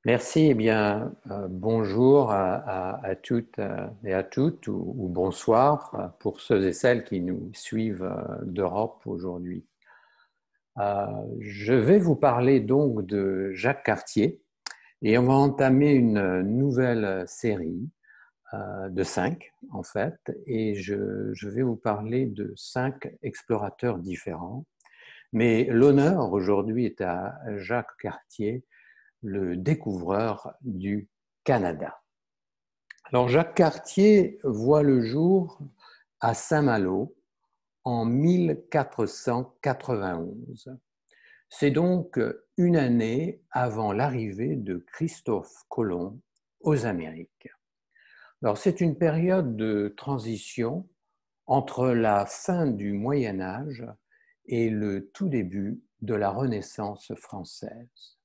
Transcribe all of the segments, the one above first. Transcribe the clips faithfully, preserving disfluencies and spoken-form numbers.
Merci, eh bien, euh, bonjour à, à- à toutes euh, et à toutes, ou, ou bonsoir euh, pour ceux et celles qui nous suivent euh, d'Europe aujourd'hui. Euh, je vais vous parler donc de Jacques Cartier et on va entamer une nouvelle série euh, de cinq en fait, et je, je vais vous parler de cinq explorateurs différents. Mais l'honneur aujourd'hui est à Jacques Cartier, le découvreur du Canada. Alors Jacques Cartier voit le jour à Saint-Malo en mille quatre cent quatre-vingt-onze. C'est donc une année avant l'arrivée de Christophe Colomb aux Amériques. Alors c'est une période de transition entre la fin du Moyen Âge et le tout début de la Renaissance française.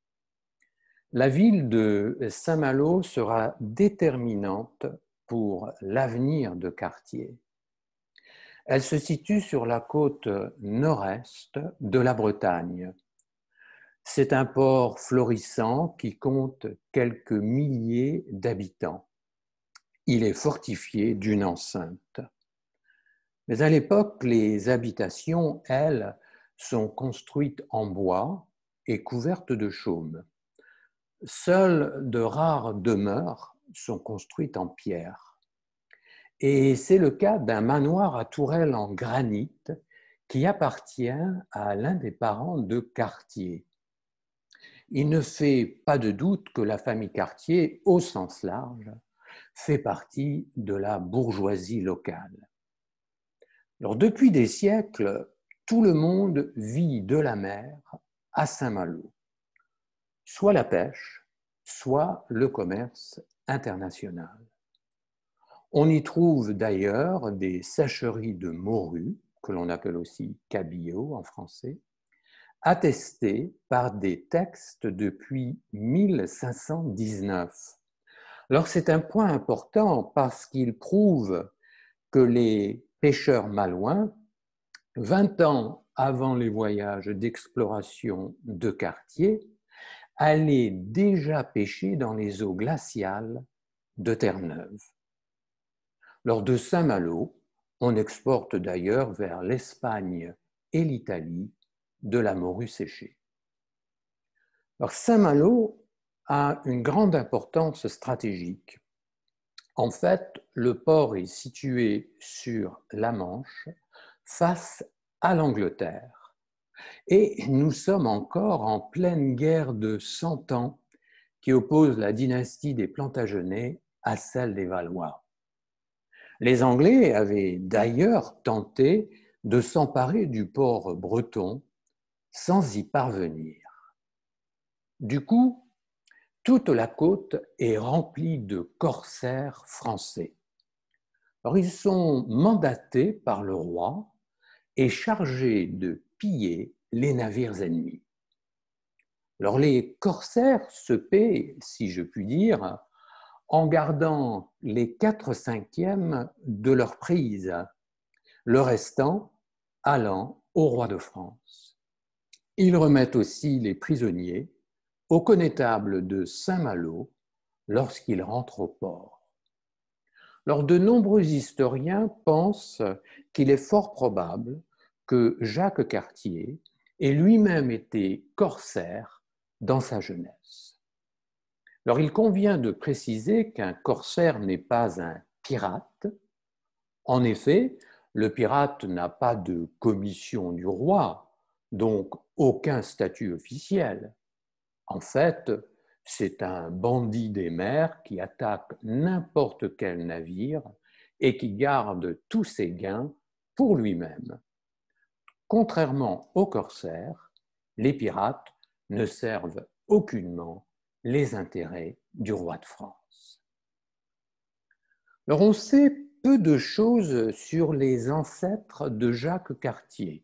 La ville de Saint-Malo sera déterminante pour l'avenir de Cartier. Elle se situe sur la côte nord-est de la Bretagne. C'est un port florissant qui compte quelques milliers d'habitants. Il est fortifié d'une enceinte. Mais à l'époque, les habitations, elles, sont construites en bois et couvertes de chaume. Seules de rares demeures sont construites en pierre. Et c'est le cas d'un manoir à tourelle en granit qui appartient à l'un des parents de Cartier. Il ne fait pas de doute que la famille Cartier, au sens large, fait partie de la bourgeoisie locale. Alors, depuis des siècles, tout le monde vit de la mer à Saint-Malo, soit la pêche, soit le commerce international. On y trouve d'ailleurs des sècheries de morues, que l'on appelle aussi cabillots en français, attestées par des textes depuis mille cinq cent dix-neuf. Alors c'est un point important parce qu'il prouve que les pêcheurs malouins, vingt ans avant les voyages d'exploration de Cartier, allaient déjà pêcher dans les eaux glaciales de Terre-Neuve. Lors de Saint-Malo, on exporte d'ailleurs vers l'Espagne et l'Italie de la morue séchée. Alors Saint-Malo a une grande importance stratégique. En fait, le port est situé sur la Manche, face à l'Angleterre. Et nous sommes encore en pleine guerre de Cent Ans qui oppose la dynastie des Plantagenets à celle des Valois. Les Anglais avaient d'ailleurs tenté de s'emparer du port breton sans y parvenir. Du coup, toute la côte est remplie de corsaires français. Alors, ils sont mandatés par le roi et chargés de piller les navires ennemis. Alors, les corsaires se paient, si je puis dire, en gardant les quatre cinquièmes de leur prise, le restant allant au roi de France. Ils remettent aussi les prisonniers au connétable de Saint-Malo lorsqu'ils rentrent au port. Alors, de nombreux historiens pensent qu'il est fort probable que Jacques Cartier ait lui-même été corsaire dans sa jeunesse. Alors, il convient de préciser qu'un corsaire n'est pas un pirate. En effet, le pirate n'a pas de commission du roi, donc aucun statut officiel. En fait, c'est un bandit des mers qui attaque n'importe quel navire et qui garde tous ses gains pour lui-même. Contrairement aux corsaires, les pirates ne servent aucunement les intérêts du roi de France. Alors on sait peu de choses sur les ancêtres de Jacques Cartier.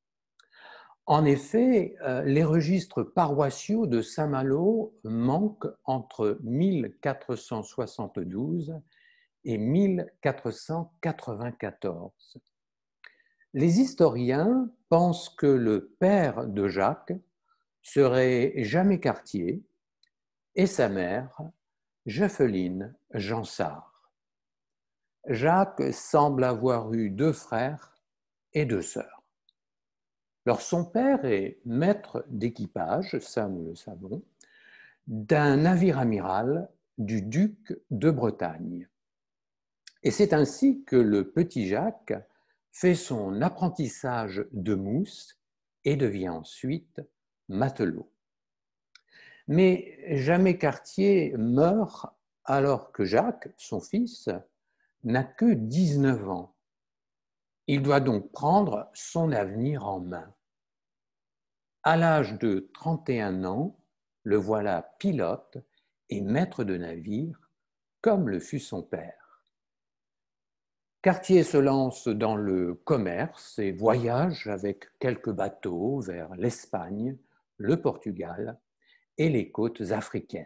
En effet, les registres paroissiaux de Saint-Malo manquent entre mille quatre cent soixante-douze et mille quatre cent quatre-vingt-quatorze. Les historiens pensent que le père de Jacques serait Jamet Cartier, et sa mère, Jeffeline Jansard. Jacques semble avoir eu deux frères et deux sœurs. Alors, son père est maître d'équipage, ça nous le savons, d'un navire amiral du duc de Bretagne. Et c'est ainsi que le petit Jacques fait son apprentissage de mousse et devient ensuite matelot. Mais jamais Cartier meurt alors que Jacques, son fils, n'a que dix-neuf ans. Il doit donc prendre son avenir en main. À l'âge de trente et un ans, le voilà pilote et maître de navire, comme le fut son père. Cartier se lance dans le commerce et voyage avec quelques bateaux vers l'Espagne, le Portugal et les côtes africaines.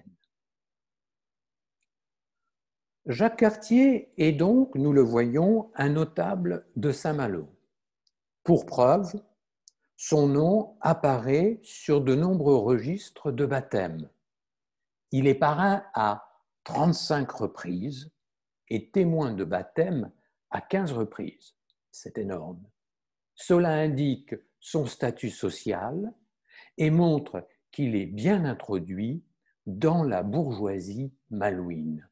Jacques Cartier est donc, nous le voyons, un notable de Saint-Malo. Pour preuve, son nom apparaît sur de nombreux registres de baptême. Il est parrain à trente-cinq reprises et témoin de baptême à quinze reprises. C'est énorme. Cela indique son statut social et montre qu'il est bien introduit dans la bourgeoisie malouine.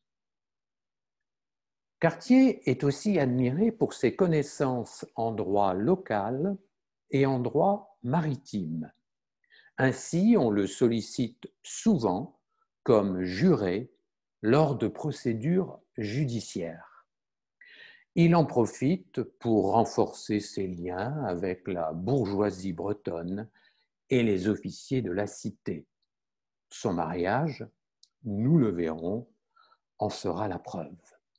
Cartier est aussi admiré pour ses connaissances en droit local et en droit maritime. Ainsi, on le sollicite souvent comme juré lors de procédures judiciaires. Il en profite pour renforcer ses liens avec la bourgeoisie bretonne et les officiers de la cité. Son mariage, nous le verrons, en sera la preuve.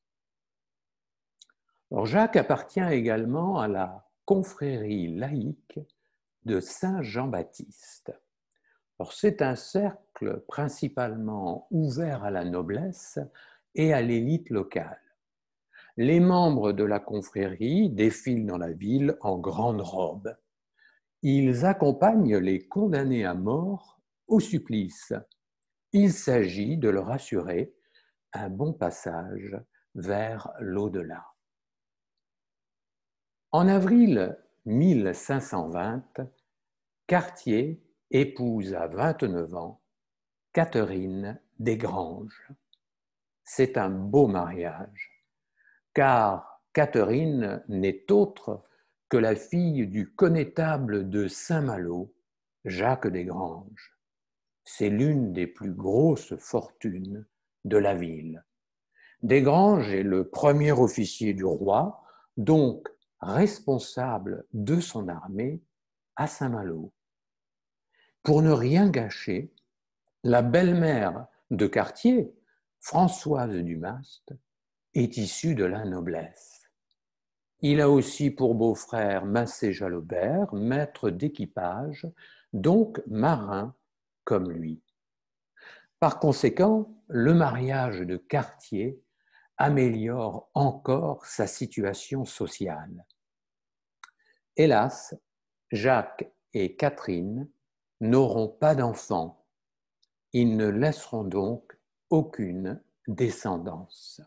Alors, Jacques appartient également à la confrérie laïque de Saint-Jean-Baptiste. C'est un cercle principalement ouvert à la noblesse et à l'élite locale. Les membres de la confrérie défilent dans la ville en grande robe. Ils accompagnent les condamnés à mort au supplice. Il s'agit de leur assurer un bon passage vers l'au-delà. En avril mille cinq cent vingt, Cartier épouse à vingt-neuf ans Catherine Desgranges. C'est un beau mariage, car Catherine n'est autre que la fille du connétable de Saint-Malo, Jacques Desgranges. C'est l'une des plus grosses fortunes de la ville. Desgranges est le premier officier du roi, donc responsable de son armée à Saint-Malo. Pour ne rien gâcher, la belle-mère de Cartier, Françoise Dumast, est issue de la noblesse. Il a aussi pour beau-frère Massé-Jalobert, maître d'équipage, donc marin comme lui. Par conséquent, le mariage de Cartier améliore encore sa situation sociale. Hélas, Jacques et Catherine n'auront pas d'enfants. Ils ne laisseront donc aucune descendance.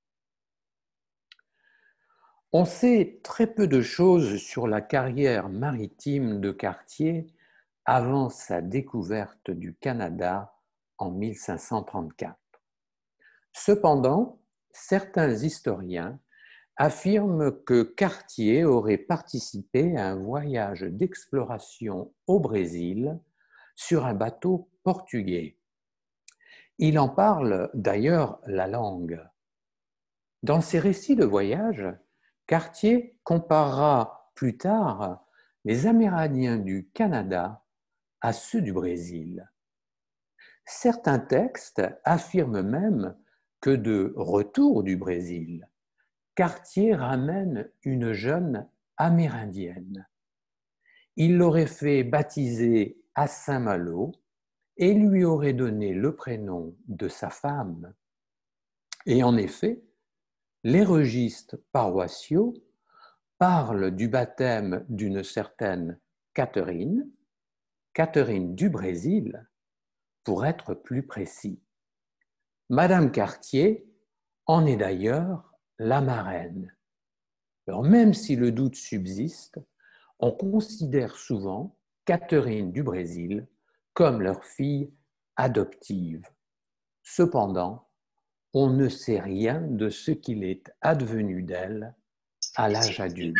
On sait très peu de choses sur la carrière maritime de Cartier avant sa découverte du Canada en mille cinq cent trente-quatre. Cependant, certains historiens affirment que Cartier aurait participé à un voyage d'exploration au Brésil sur un bateau portugais. Il en parle d'ailleurs la langue. Dans ses récits de voyage, Cartier comparera plus tard les Amérindiens du Canada à ceux du Brésil. Certains textes affirment même que de retour du Brésil, Cartier ramène une jeune amérindienne. Il l'aurait fait baptiser à Saint-Malo et lui aurait donné le prénom de sa femme. Et en effet, les registres paroissiaux parlent du baptême d'une certaine Catherine, Catherine du Brésil, pour être plus précis. Madame Cartier en est d'ailleurs la marraine. Alors même si le doute subsiste, on considère souvent Catherine du Brésil comme leur fille adoptive. Cependant, on ne sait rien de ce qu'il est advenu d'elle à l'âge adulte.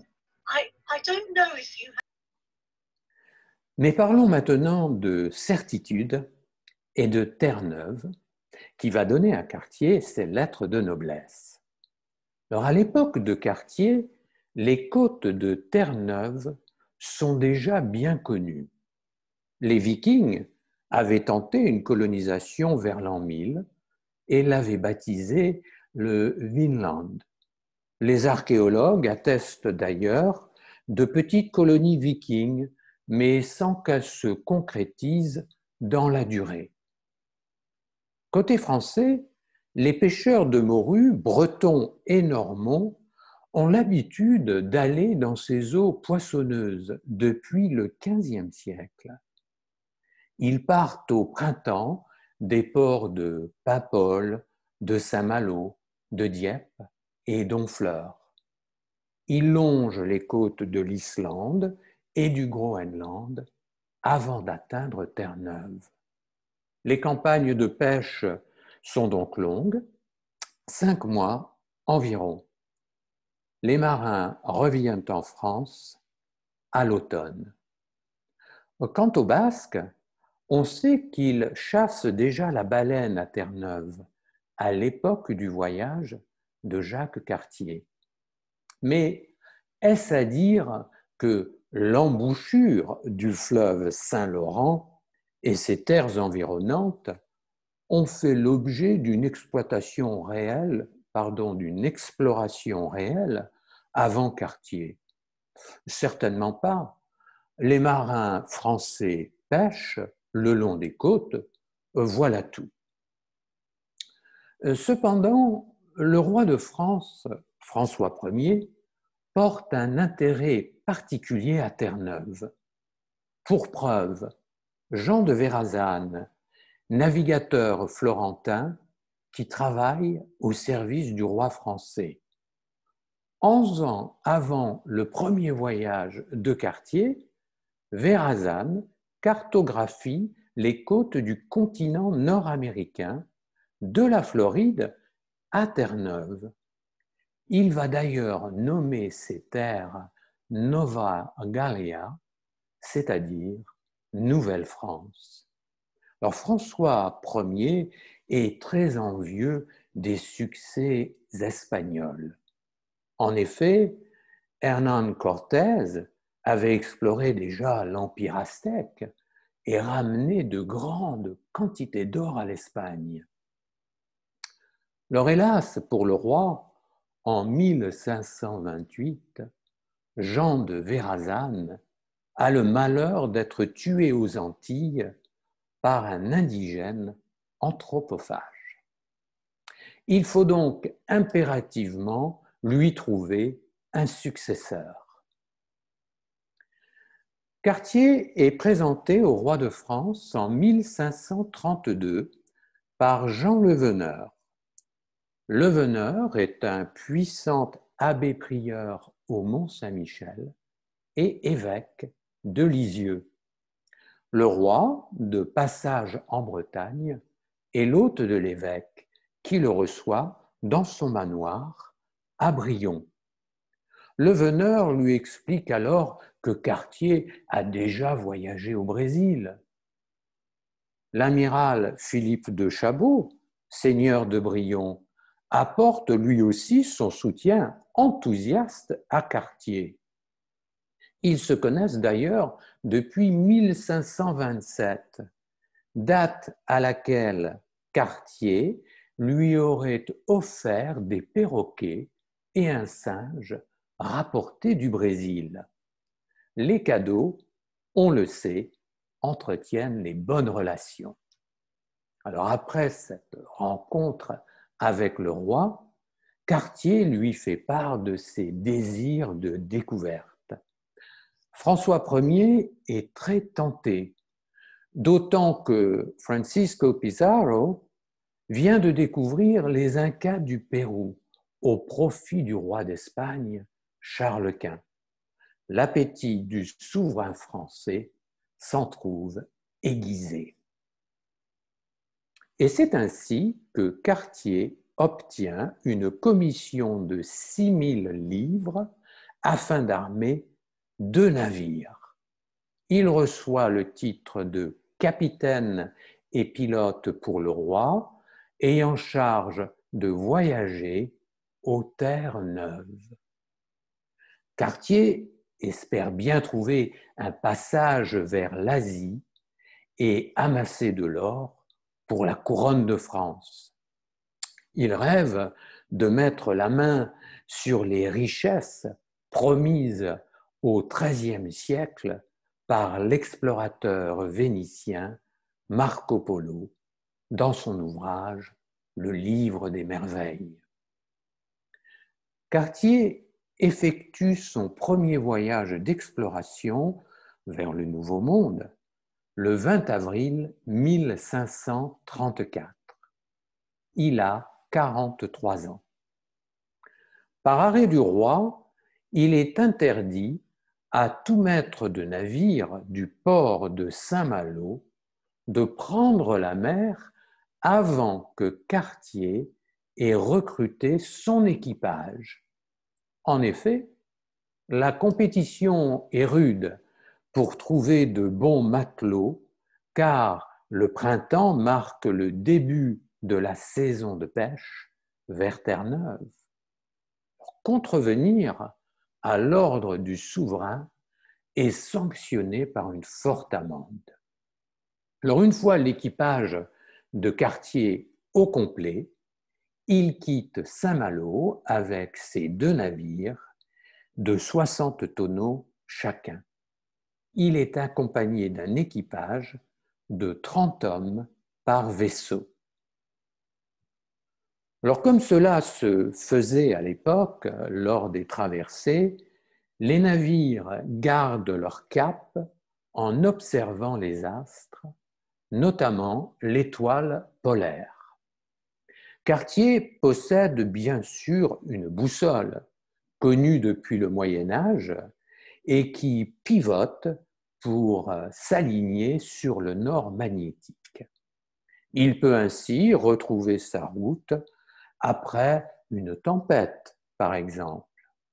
Mais parlons maintenant de certitude et de Terre-Neuve, qui va donner à Cartier ses lettres de noblesse. Alors, à l'époque de Cartier, les côtes de Terre-Neuve sont déjà bien connues. Les Vikings avaient tenté une colonisation vers l'an mille et l'avaient baptisé le Vinland. Les archéologues attestent d'ailleurs de petites colonies vikings, mais sans qu'elles se concrétisent dans la durée. Côté français, les pêcheurs de morues, bretons et normands, ont l'habitude d'aller dans ces eaux poissonneuses depuis le quinzième siècle. Ils partent au printemps des ports de Paimpol, de Saint-Malo, de Dieppe et d'Honfleur. Ils longent les côtes de l'Islande et du Groenland avant d'atteindre Terre-Neuve. Les campagnes de pêche sont donc longues, cinq mois environ. Les marins reviennent en France à l'automne. Quant aux Basques, on sait qu'ils chassent déjà la baleine à Terre-Neuve à l'époque du voyage de Jacques Cartier. Mais est-ce à dire que l'embouchure du fleuve Saint-Laurent et ses terres environnantes ont fait l'objet d'une exploitation réelle, pardon, d'une exploration réelle avant Cartier? Certainement pas. Les marins français pêchent le long des côtes, voilà tout. Cependant, le roi de France, François Ier, porte un intérêt particulier à Terre-Neuve. Pour preuve, Jean de Verrazane, navigateur florentin qui travaille au service du roi français. Onze ans avant le premier voyage de Cartier, Verrazane cartographie les côtes du continent nord-américain, de la Floride à Terre-Neuve. Il va d'ailleurs nommer ces terres Nova Gallia, c'est-à-dire Nouvelle-France. Alors François Ier est très envieux des succès espagnols. En effet, Hernán Cortés avait exploré déjà l'Empire aztèque et ramené de grandes quantités d'or à l'Espagne. Alors hélas, pour le roi, en mille cinq cent vingt-huit, Jean de Verrazane a le malheur d'être tué aux Antilles par un indigène anthropophage. Il faut donc impérativement lui trouver un successeur. Cartier est présenté au roi de France en mille cinq cent trente-deux par Jean Leveneur. Leveneur est un puissant abbé-prieur au Mont-Saint-Michel et évêque de Lisieux. Le roi, de passage en Bretagne, est l'hôte de l'évêque qui le reçoit dans son manoir à Brion. Leveneur lui explique alors que Cartier a déjà voyagé au Brésil. L'amiral Philippe de Chabot, seigneur de Brion, apporte lui aussi son soutien enthousiaste à Cartier. Ils se connaissent d'ailleurs depuis mille cinq cent vingt-sept, date à laquelle Cartier lui aurait offert des perroquets et un singe rapportés du Brésil. Les cadeaux, on le sait, entretiennent les bonnes relations. Alors après cette rencontre avec le roi, Cartier lui fait part de ses désirs de découverte. François Ier est très tenté, d'autant que Francisco Pizarro, vient de découvrir les Incas du Pérou au profit du roi d'Espagne, Charles Quint. L'appétit du souverain français s'en trouve aiguisé. Et c'est ainsi que Cartier obtient une commission de six mille livres afin d'armer deux navires. Il reçoit le titre de capitaine et pilote pour le roi, ayant charge de voyager aux terres neuves. Cartier espère bien trouver un passage vers l'Asie et amasser de l'or pour la couronne de France. Il rêve de mettre la main sur les richesses promises au treizième siècle par l'explorateur vénitien Marco Polo dans son ouvrage Le Livre des Merveilles. Cartier effectue son premier voyage d'exploration vers le Nouveau Monde le vingt avril mille cinq cent trente-quatre. Il a quarante-trois ans. Par arrêt du roi, il est interdit à tout maître de navire du port de Saint-Malo de prendre la mer avant que Cartier ait recruté son équipage. En effet, la compétition est rude pour trouver de bons matelots, car le printemps marque le début de la saison de pêche vers Terre-Neuve. Contrevenir à l'ordre du souverain est sanctionné par une forte amende. Alors, une fois l'équipage de Cartier au complet, il quitte Saint-Malo avec ses deux navires de soixante tonneaux chacun. Il est accompagné d'un équipage de trente hommes par vaisseau. Alors, comme cela se faisait à l'époque lors des traversées, les navires gardent leur cap en observant les astres, notamment l'étoile polaire. Cartier possède bien sûr une boussole, connue depuis le Moyen Âge, et qui pivote pour s'aligner sur le nord magnétique. Il peut ainsi retrouver sa route après une tempête, par exemple.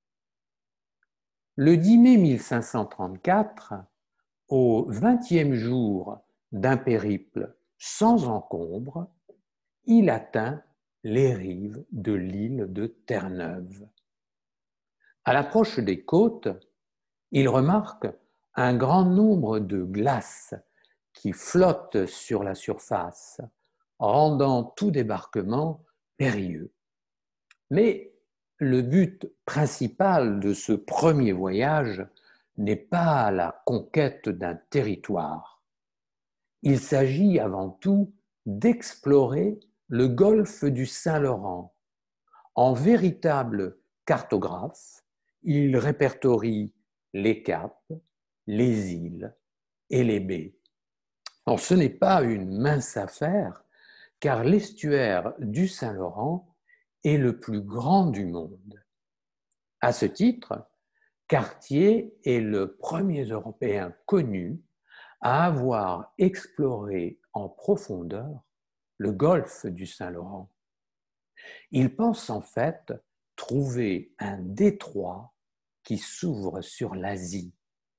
Le dix mai mille cinq cent trente-quatre, au vingtième jour d'un périple sans encombre, il atteint les rives de l'île de Terre-Neuve. À l'approche des côtes, il remarque un grand nombre de glaces qui flottent sur la surface, rendant tout débarquement périlleux. Mais le but principal de ce premier voyage n'est pas la conquête d'un territoire. Il s'agit avant tout d'explorer le golfe du Saint-Laurent. En véritable cartographe, il répertorie les caps, les îles et les baies. Alors, ce n'est pas une mince affaire, car l'estuaire du Saint-Laurent est le plus grand du monde. À ce titre, Cartier est le premier Européen connu à avoir exploré en profondeur le golfe du Saint-Laurent. Il pense en fait trouver un détroit qui s'ouvre sur l'Asie.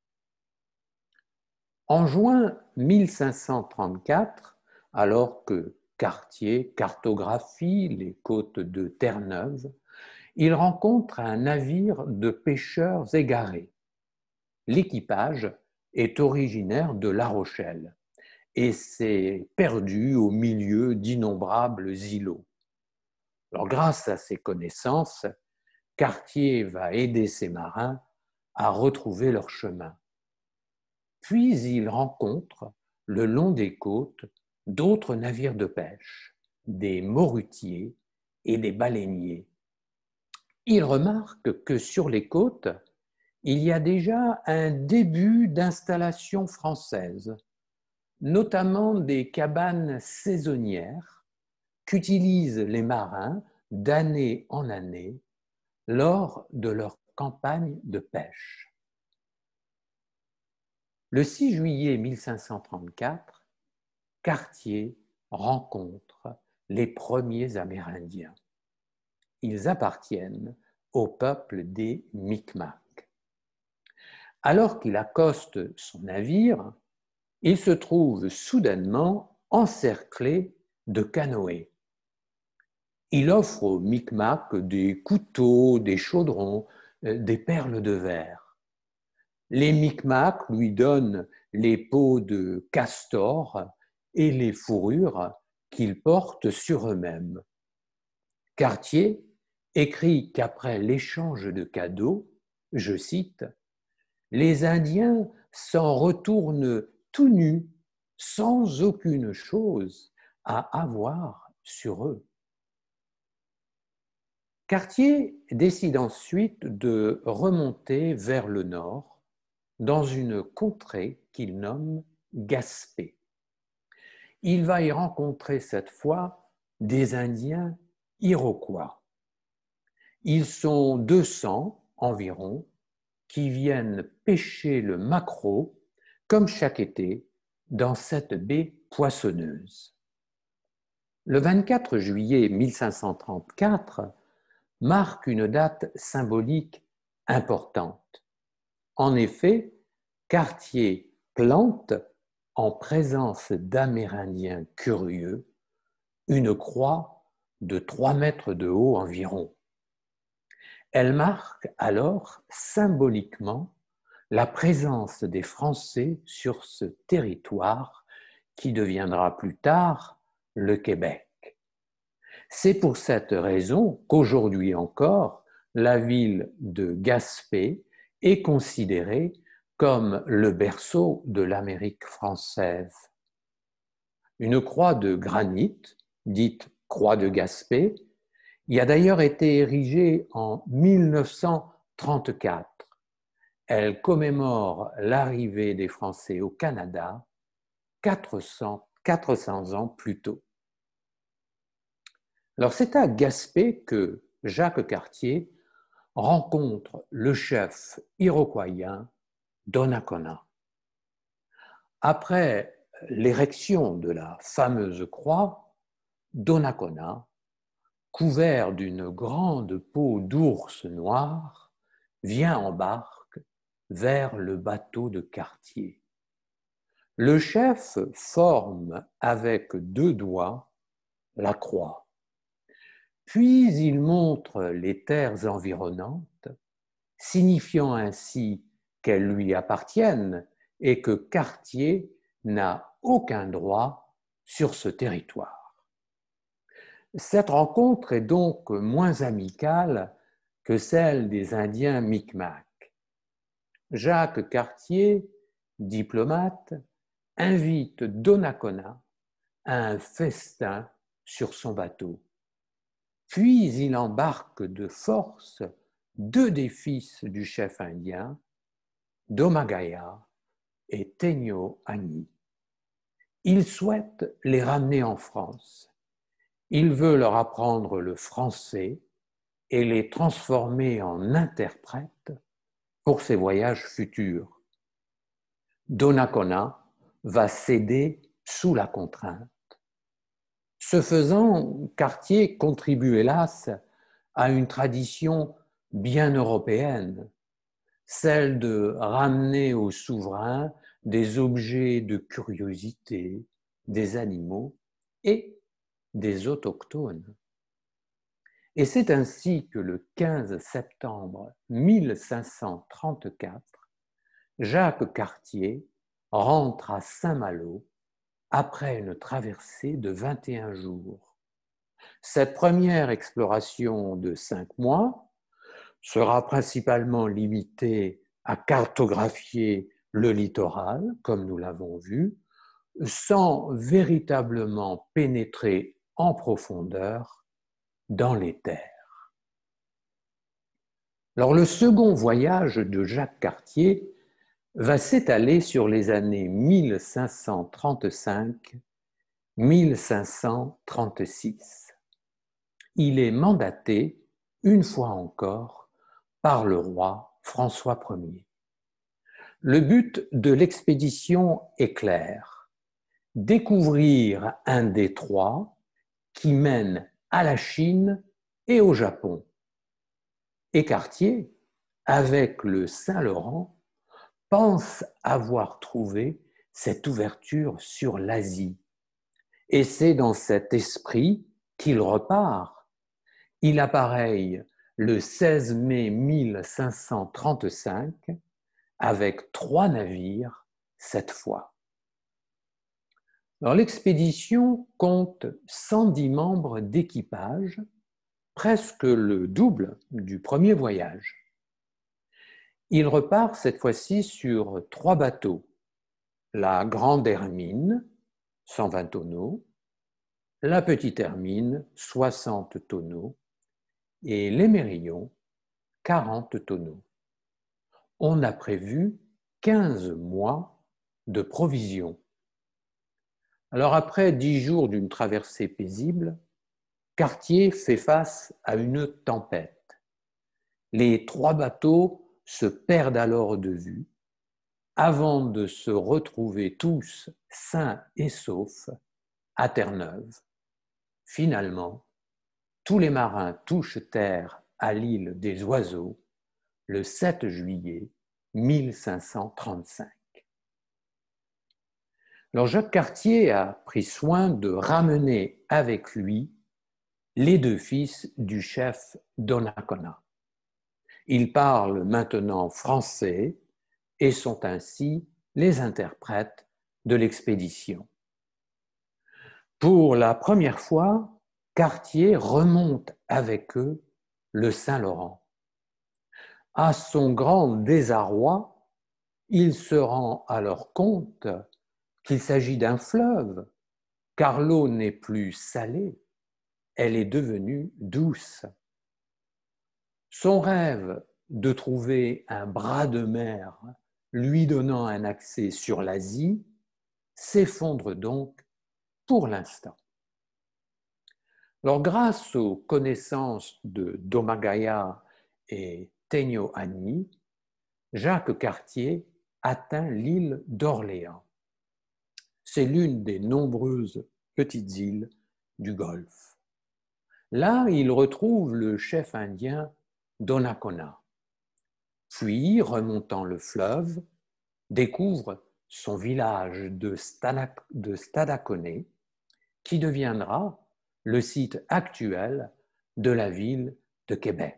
En juin mille cinq cent trente-quatre, alors que Cartier cartographie les côtes de Terre-Neuve, il rencontre un navire de pêcheurs égarés. L'équipage est originaire de La Rochelle et s'est perdu au milieu d'innombrables îlots. Alors, grâce à ses connaissances, Cartier va aider ses marins à retrouver leur chemin. Puis il rencontre, le long des côtes, d'autres navires de pêche, des morutiers et des baleiniers. Il remarque que sur les côtes, il y a déjà un début d'installation française, notamment des cabanes saisonnières qu'utilisent les marins d'année en année lors de leur campagne de pêche. Le six juillet mille cinq cent trente-quatre, Cartier rencontre les premiers Amérindiens. Ils appartiennent au peuple des Micmacs. Alors qu'il accoste son navire, il se trouve soudainement encerclé de canoës. Il offre aux Micmacs des couteaux, des chaudrons, des perles de verre. Les Micmacs lui donnent les peaux de castor et les fourrures qu'ils portent sur eux-mêmes. Cartier écrit qu'après l'échange de cadeaux, je cite, « Les Indiens s'en retournent tout nus, sans aucune chose à avoir sur eux. » Cartier décide ensuite de remonter vers le nord, dans une contrée qu'il nomme Gaspé. Il va y rencontrer cette fois des Indiens Iroquois. Ils sont deux cents environ qui viennent pêcher le maquereau, comme chaque été, dans cette baie poissonneuse. Le vingt-quatre juillet mille cinq cent trente-quatre marque une date symbolique importante. En effet, Cartier plante, en présence d'Amérindiens curieux, une croix de trois mètres de haut environ. Elle marque alors symboliquement la présence des Français sur ce territoire qui deviendra plus tard le Québec. C'est pour cette raison qu'aujourd'hui encore, la ville de Gaspé est considérée comme le berceau de l'Amérique française. Une croix de granit, dite croix de Gaspé, y a d'ailleurs été érigée en mille neuf cent trente-quatre. Elle commémore l'arrivée des Français au Canada quatre cents, quatre cents ans plus tôt. Alors c'est à Gaspé que Jacques Cartier rencontre le chef iroquoien Donnacona. Après l'érection de la fameuse croix, Donnacona, couvert d'une grande peau d'ours noir, vient en barque vers le bateau de Cartier. Le chef forme avec deux doigts la croix. Puis il montre les terres environnantes, signifiant ainsi qu'elles lui appartiennent et que Cartier n'a aucun droit sur ce territoire. Cette rencontre est donc moins amicale que celle des Indiens Micmacs. Jacques Cartier, diplomate, invite Donnacona à un festin sur son bateau. Puis il embarque de force deux des fils du chef indien, Domagaya et Tenyo Agni. Il souhaite les ramener en France. Il veut leur apprendre le français et les transformer en interprètes pour ses voyages futurs. Donnacona va céder sous la contrainte. Ce faisant, Cartier contribue hélas à une tradition bien européenne, celle de ramener aux souverains des objets de curiosité, des animaux et des autochtones. Et c'est ainsi que le quinze septembre mille cinq cent trente-quatre, Jacques Cartier rentre à Saint-Malo après une traversée de vingt et un jours. Cette première exploration de cinq mois sera principalement limitée à cartographier le littoral, comme nous l'avons vu, sans véritablement pénétrer en profondeur dans les terres. Alors, le second voyage de Jacques Cartier va s'étaler sur les années mille cinq cent trente-cinq mille cinq cent trente-six. Il est mandaté, une fois encore, par le roi François Ier. Le but de l'expédition est clair: découvrir un détroit qui mène à la Chine et au Japon. Et Cartier, avec le Saint-Laurent, pense avoir trouvé cette ouverture sur l'Asie. Et c'est dans cet esprit qu'il repart. Il appareille le seize mai mille cinq cent trente-cinq avec trois navires cette fois. Alors, l'expédition compte cent dix membres d'équipage, presque le double du premier voyage. Il repart cette fois-ci sur trois bateaux: la Grande Hermine, cent vingt tonneaux, la Petite Hermine, soixante tonneaux, et l'Émerillon, quarante tonneaux. On a prévu quinze mois de provisions. Alors après dix jours d'une traversée paisible, Cartier fait face à une tempête. Les trois bateaux se perdent alors de vue avant de se retrouver tous sains et saufs à Terre-Neuve. Finalement, tous les marins touchent terre à l'île des Oiseaux le sept juillet mille cinq cent trente-cinq. Alors Jacques Cartier a pris soin de ramener avec lui les deux fils du chef Donnacona. Ils parlent maintenant français et sont ainsi les interprètes de l'expédition. Pour la première fois, Cartier remonte avec eux le Saint-Laurent. À son grand désarroi, il se rend alors compte qu'il s'agit d'un fleuve, car l'eau n'est plus salée, elle est devenue douce. Son rêve de trouver un bras de mer lui donnant un accès sur l'Asie s'effondre donc pour l'instant. Alors, grâce aux connaissances de Domagaya et Tegno-Ani, Jacques Cartier atteint l'île d'Orléans. C'est l'une des nombreuses petites îles du Golfe. Là, il retrouve le chef indien Donnacona. Puis, remontant le fleuve, découvre son village de Stadacone, qui deviendra le site actuel de la ville de Québec.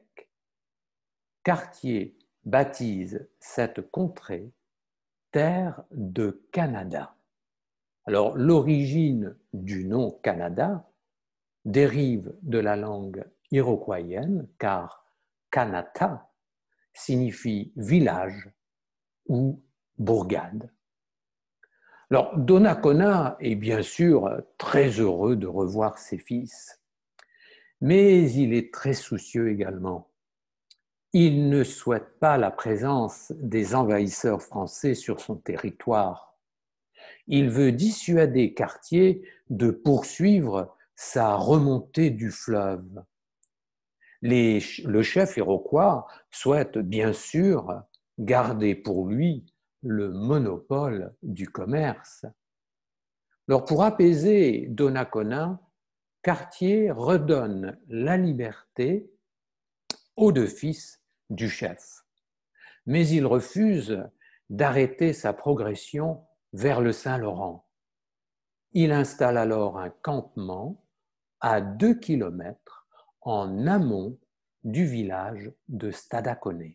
Cartier baptise cette contrée Terre de Canada. Alors, l'origine du nom Canada dérive de la langue iroquoienne, car Kanata signifie village ou bourgade. Alors, Donnacona est bien sûr très heureux de revoir ses fils, mais il est très soucieux également. Il ne souhaite pas la présence des envahisseurs français sur son territoire. Il veut dissuader Cartier de poursuivre sa remontée du fleuve. Les, le chef iroquois souhaite bien sûr garder pour lui le monopole du commerce. Alors, pour apaiser Donnacona, Cartier redonne la liberté aux deux fils du chef, mais il refuse d'arrêter sa progression vers le Saint-Laurent. Il installe alors un campement à deux kilomètres en amont du village de Stadacone.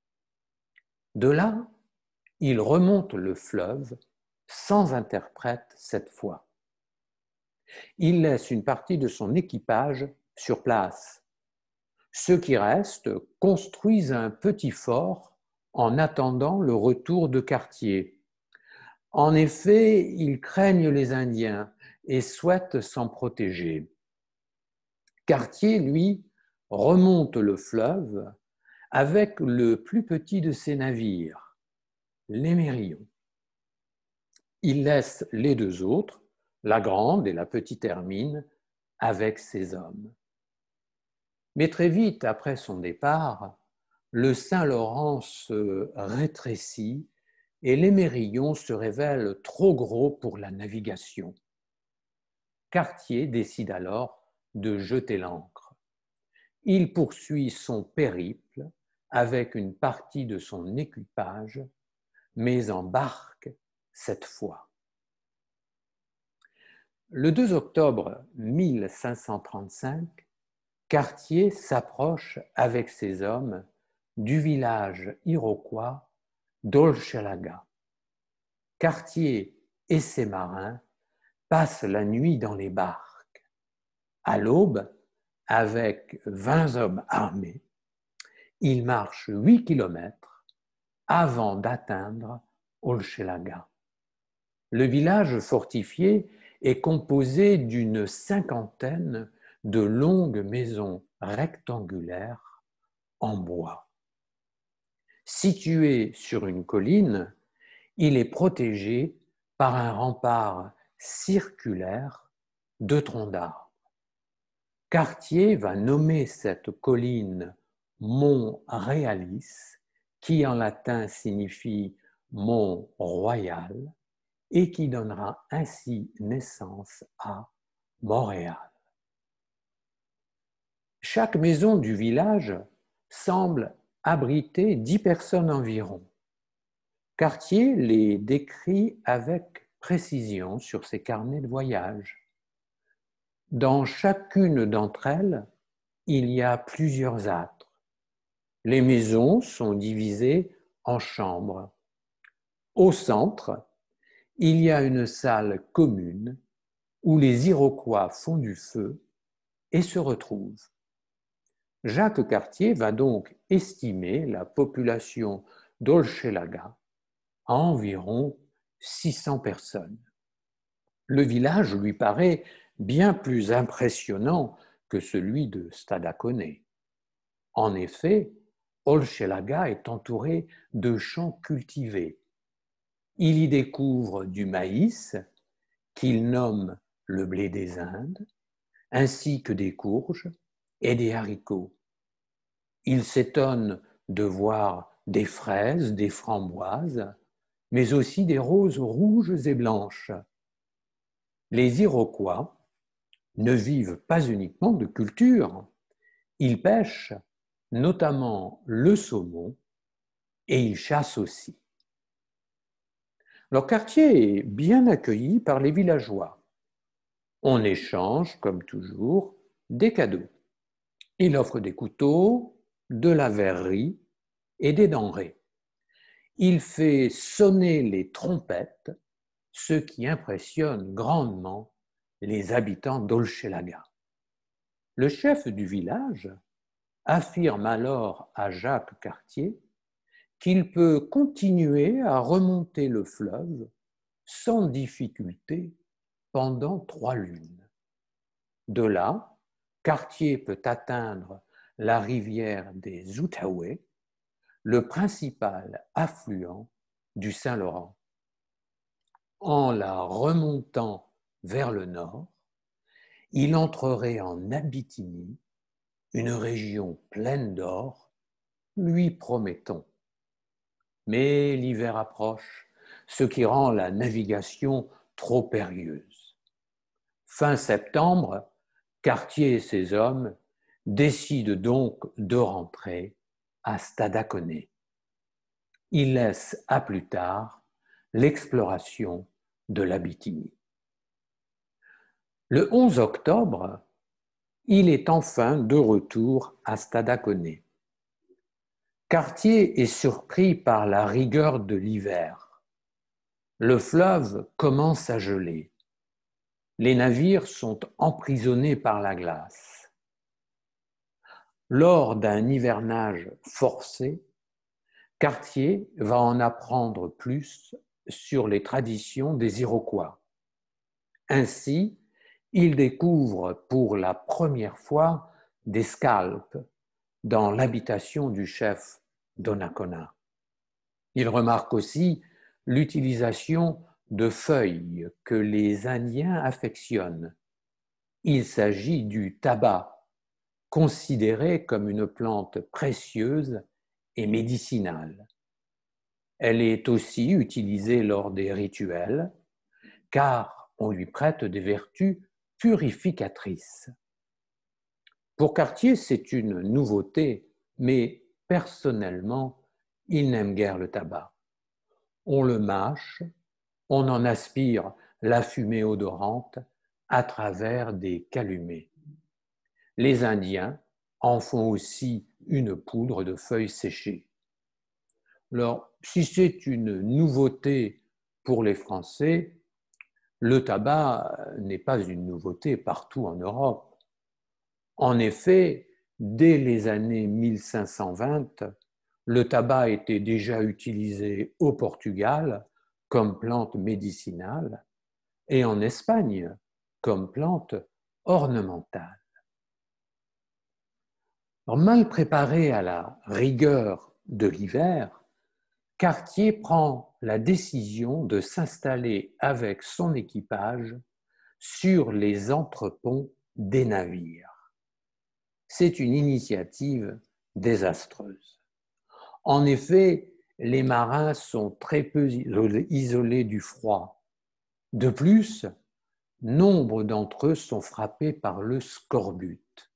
De là, il remonte le fleuve sans interprète cette fois. Il laisse une partie de son équipage sur place. Ceux qui restent construisent un petit fort en attendant le retour de Cartier. En effet, ils craignent les Indiens et souhaitent s'en protéger. Cartier, lui, remonte le fleuve avec le plus petit de ses navires, l'Émerillon. Il laisse les deux autres la grande et la petite Hermine avec ses hommes. Mais très vite après son départ, le Saint-Laurent se rétrécit et l'Émerillon se révèle trop gros pour la navigation. Cartier décide alors de jeter l'ancre. Il poursuit son périple avec une partie de son équipage, mais embarque cette fois. Le deux octobre mille cinq cent trente-cinq, Cartier s'approche avec ses hommes du village iroquois d'Hochelaga. Cartier et ses marins passent la nuit dans les barques. À l'aube, avec vingt hommes armés, ils marchent huit kilomètres avant d'atteindre Hochelaga. Le village fortifié est composé d'une cinquantaine de longues maisons rectangulaires en bois. Situé sur une colline, il est protégé par un rempart circulaire de troncs d'arbres. Cartier va nommer cette colline Mont Réalis, qui en latin signifie Mont Royal, et qui donnera ainsi naissance à Montréal. Chaque maison du village semble abriter dix personnes environ. Cartier les décrit avec précision sur ses carnets de voyage. Dans chacune d'entre elles, il y a plusieurs âtres. Les maisons sont divisées en chambres. Au centre, il y a une salle commune où les Iroquois font du feu et se retrouvent. Jacques Cartier va donc estimer la population d'Hochelaga à environ six cents personnes. Le village lui paraît bien plus impressionnant que celui de Stadacone. En effet, Hochelaga est entouré de champs cultivés. Il y découvre du maïs, qu'il nomme le blé des Indes, ainsi que des courges et des haricots. Il s'étonne de voir des fraises, des framboises, mais aussi des roses rouges et blanches. Les Iroquois ne vivent pas uniquement de culture, ils pêchent notamment le saumon et ils chassent aussi. Alors Cartier est bien accueilli par les villageois. On échange, comme toujours, des cadeaux. Il offre des couteaux, de la verrerie et des denrées. Il fait sonner les trompettes, ce qui impressionne grandement les habitants d'Hochelaga. Le chef du village affirme alors à Jacques Cartier qu'il peut continuer à remonter le fleuve sans difficulté pendant trois lunes. De là, Cartier peut atteindre la rivière des Outaouais, le principal affluent du Saint-Laurent. En la remontant vers le nord, il entrerait en Abitinie, une région pleine d'or, lui promet-on. Mais l'hiver approche, ce qui rend la navigation trop périlleuse. Fin septembre, Cartier et ses hommes décident donc de rentrer à Stadacone. Ils laissent à plus tard l'exploration de l'Abitinie. Le onze octobre, il est enfin de retour à Stadacone. Cartier est surpris par la rigueur de l'hiver. Le fleuve commence à geler. Les navires sont emprisonnés par la glace. Lors d'un hivernage forcé, Cartier va en apprendre plus sur les traditions des Iroquois. Ainsi, il découvre pour la première fois des scalps dans l'habitation du chef Donnacona. Il remarque aussi l'utilisation de feuilles que les Indiens affectionnent. Il s'agit du tabac, considéré comme une plante précieuse et médicinale. Elle est aussi utilisée lors des rituels, car on lui prête des vertus purificatrices. Pour Cartier, c'est une nouveauté, mais personnellement, il n'aime guère le tabac. On le mâche, on en aspire la fumée odorante à travers des calumets. Les Indiens en font aussi une poudre de feuilles séchées. Alors, si c'est une nouveauté pour les Français, le tabac n'est pas une nouveauté partout en Europe. En effet, dès les années mille cinq cent vingt, le tabac était déjà utilisé au Portugal comme plante médicinale et en Espagne comme plante ornementale. Alors, mal préparé à la rigueur de l'hiver, Cartier prend la décision de s'installer avec son équipage sur les entreponts des navires. C'est une initiative désastreuse. En effet, les marins sont très peu isolés du froid. De plus, nombre d'entre eux sont frappés par le scorbut.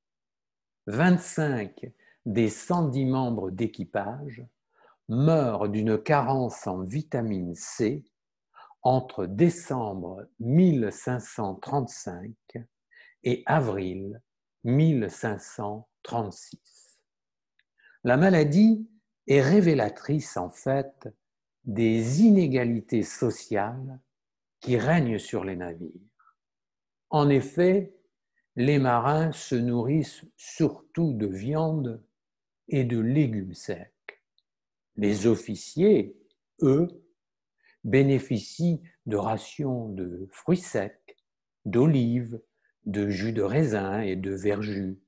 vingt-cinq des cent dix membres d'équipage meurent d'une carence en vitamine C entre décembre mille cinq cent trente-cinq et avril mille cinq cent trente-six. La maladie est révélatrice en fait des inégalités sociales qui règnent sur les navires. En effet, les marins se nourrissent surtout de viande et de légumes secs. Les officiers, eux, bénéficient de rations de fruits secs, d'olives, de jus de raisin et de verjus.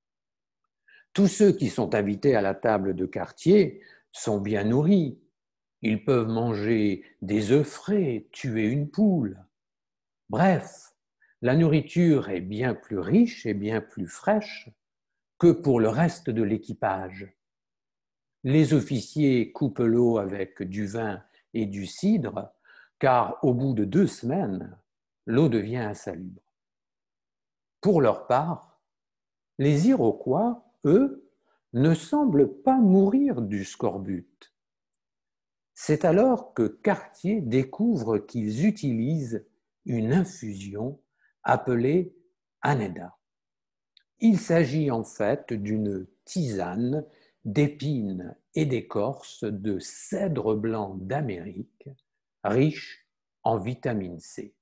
Tous ceux qui sont invités à la table de Cartier sont bien nourris. Ils peuvent manger des œufs frais, tuer une poule. Bref, la nourriture est bien plus riche et bien plus fraîche que pour le reste de l'équipage. Les officiers coupent l'eau avec du vin et du cidre, car au bout de deux semaines, l'eau devient insalubre. Pour leur part, les Iroquois, eux, ne semblent pas mourir du scorbut. C'est alors que Cartier découvre qu'ils utilisent une infusion appelée Haneda. Il s'agit en fait d'une tisane d'épines et d'écorce de cèdre blanc d'Amérique, riche en vitamine C.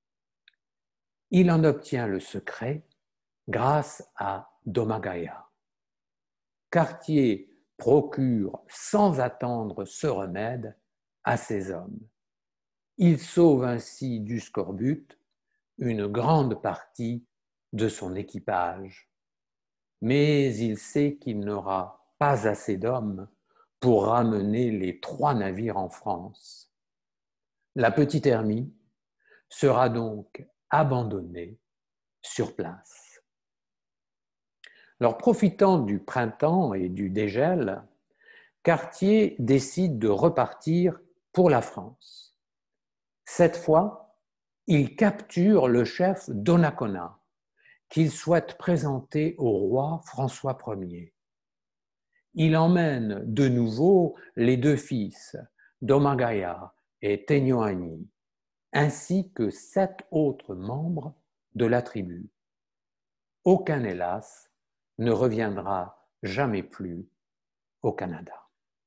Il en obtient le secret grâce à Domagaya. Cartier procure sans attendre ce remède à ses hommes. Il sauve ainsi du scorbut une grande partie de son équipage. Mais il sait qu'il n'aura pas assez d'hommes pour ramener les trois navires en France. La petite Hermie sera donc abandonnée sur place. Alors, profitant du printemps et du dégel, Cartier décide de repartir pour la France. Cette fois, il capture le chef Donnacona, qu'il souhaite présenter au roi François Ier. Il emmène de nouveau les deux fils, Domagaya et Teignoani, ainsi que sept autres membres de la tribu. Aucun, hélas, ne reviendra jamais plus au Canada.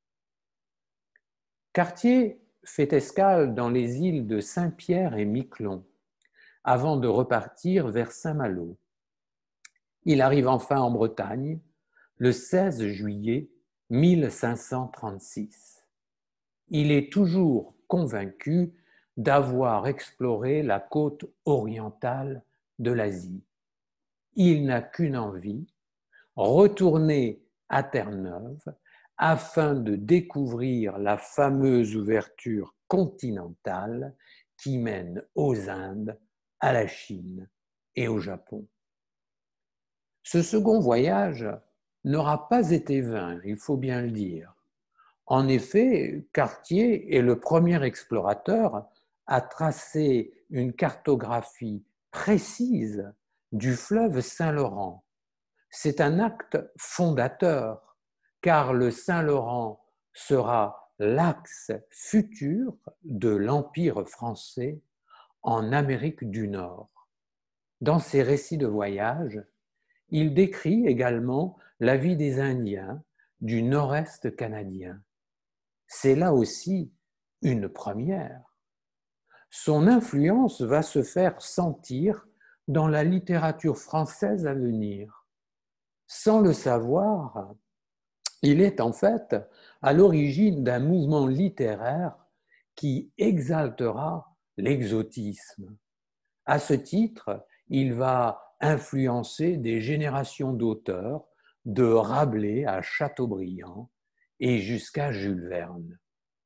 Cartier fait escale dans les îles de Saint-Pierre et Miquelon avant de repartir vers Saint-Malo. Il arrive enfin en Bretagne le seize juillet mille cinq cent trente-six. Il est toujours convaincu d'avoir exploré la côte orientale de l'Asie. Il n'a qu'une envie, retourner à Terre-Neuve afin de découvrir la fameuse ouverture continentale qui mène aux Indes, à la Chine et au Japon. Ce second voyage n'aura pas été vain, il faut bien le dire. En effet, Cartier est le premier explorateur à tracer une cartographie précise du fleuve Saint-Laurent. C'est un acte fondateur, car le Saint-Laurent sera l'axe futur de l'Empire français en Amérique du Nord. Dans ses récits de voyage, il décrit également la vie des Indiens du nord-est canadien. C'est là aussi une première. Son influence va se faire sentir dans la littérature française à venir. Sans le savoir, il est en fait à l'origine d'un mouvement littéraire qui exaltera l'exotisme. À ce titre, il va influencer des générations d'auteurs, de Rabelais à Chateaubriand et jusqu'à Jules Verne.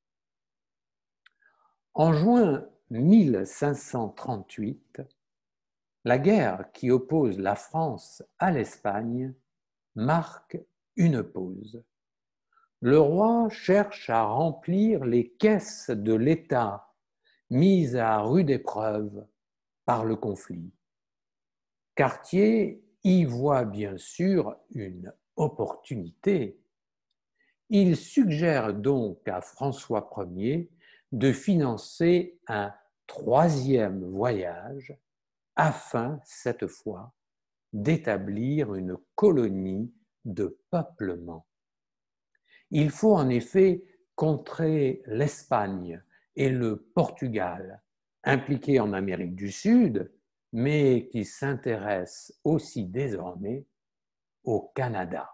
En juin mille cinq cent trente-huit, la guerre qui oppose la France à l'Espagne marque une pause. Le roi cherche à remplir les caisses de l'État mises à rude épreuve par le conflit. Cartier y voit bien sûr une opportunité. Il suggère donc à François Ier de financer un troisième voyage afin, cette fois, d'établir une colonie de peuplement. Il faut en effet contrer l'Espagne et le Portugal, impliqués en Amérique du Sud, mais qui s'intéressent aussi désormais au Canada.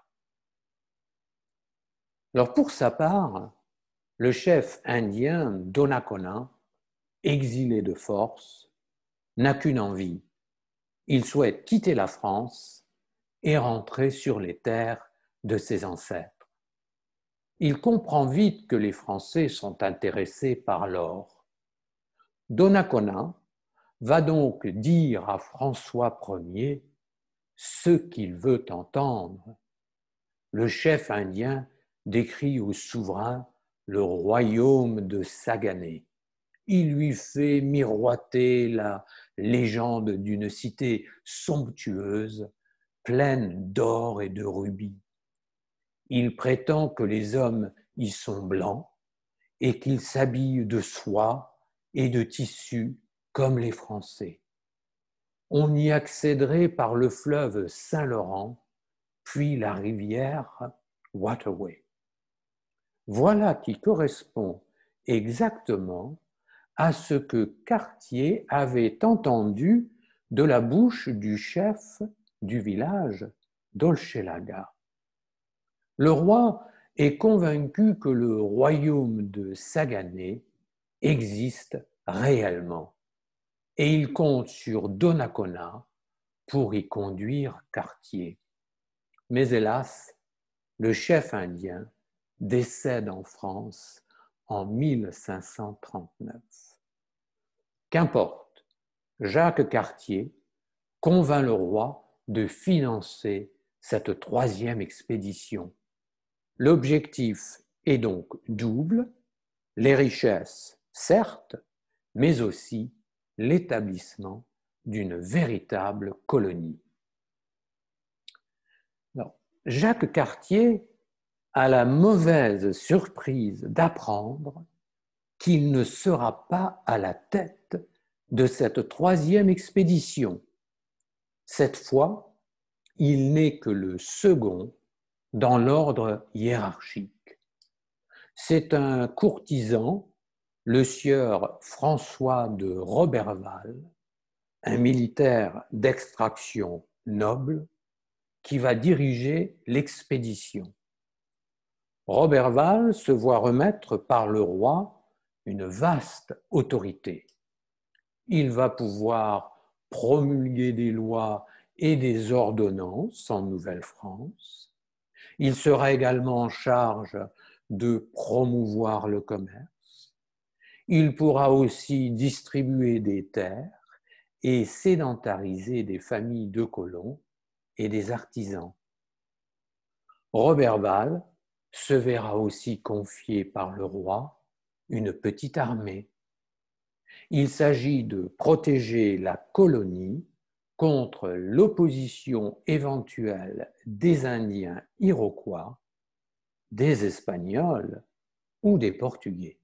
Alors pour sa part, le chef indien Donnacona, exilé de force, n'a qu'une envie. Il souhaite quitter la France et rentrer sur les terres de ses ancêtres. Il comprend vite que les Français sont intéressés par l'or. Donnacona va donc dire à François Ier ce qu'il veut entendre. Le chef indien décrit au souverain le royaume de Saguenay. Il lui fait miroiter la légende d'une cité somptueuse, pleine d'or et de rubis. Il prétend que les hommes y sont blancs et qu'ils s'habillent de soie et de tissu comme les Français. On y accéderait par le fleuve Saint-Laurent, puis la rivière Waterway. Voilà qui correspond exactement à ce que Cartier avait entendu de la bouche du chef du village d'Olchelaga. Le roi est convaincu que le royaume de Saguenay existe réellement et il compte sur Donnacona pour y conduire Cartier. Mais hélas, le chef indien décède en France en mille cinq cent trente-neuf. Qu'importe, Jacques Cartier convainc le roi de financer cette troisième expédition. L'objectif est donc double, les richesses, certes, mais aussi l'établissement d'une véritable colonie. Alors, Jacques Cartier a la mauvaise surprise d'apprendre qu'il ne sera pas à la tête de cette troisième expédition. Cette fois, il n'est que le second dans l'ordre hiérarchique. C'est un courtisan, le sieur François de Roberval, un militaire d'extraction noble, qui va diriger l'expédition. Roberval se voit remettre par le roi une vaste autorité. Il va pouvoir promulguer des lois et des ordonnances en Nouvelle-France. Il sera également en charge de promouvoir le commerce. Il pourra aussi distribuer des terres et sédentariser des familles de colons et des artisans. Roberval se verra aussi confier par le roi une petite armée. Il s'agit de protéger la colonie contre l'opposition éventuelle des Indiens iroquois, des Espagnols ou des Portugais.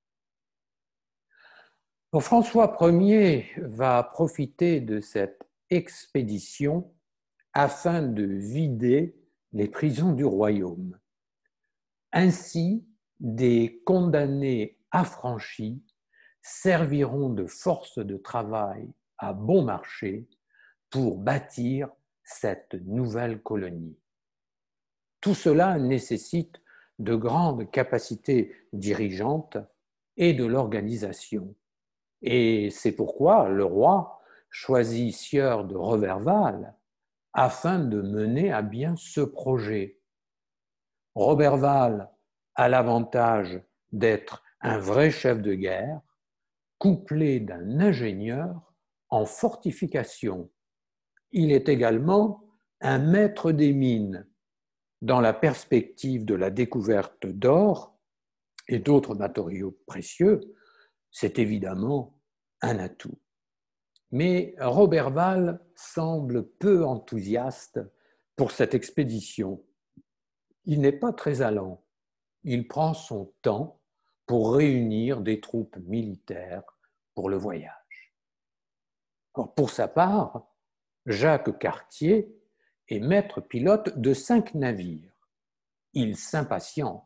François Ier va profiter de cette expédition afin de vider les prisons du royaume. Ainsi, des condamnés affranchis serviront de force de travail à bon marché pour bâtir cette nouvelle colonie. Tout cela nécessite de grandes capacités dirigeantes et de l'organisation. Et c'est pourquoi le roi choisit Sieur de Roberval afin de mener à bien ce projet. Roberval a l'avantage d'être un vrai chef de guerre, couplé d'un ingénieur en fortification. Il est également un maître des mines. Dans la perspective de la découverte d'or et d'autres matériaux précieux, c'est évidemment un atout. Mais Roberval semble peu enthousiaste pour cette expédition. Il n'est pas très allant. Il prend son temps pour réunir des troupes militaires pour le voyage. Alors, pour sa part, Jacques Cartier est maître pilote de cinq navires. Il s'impatiente.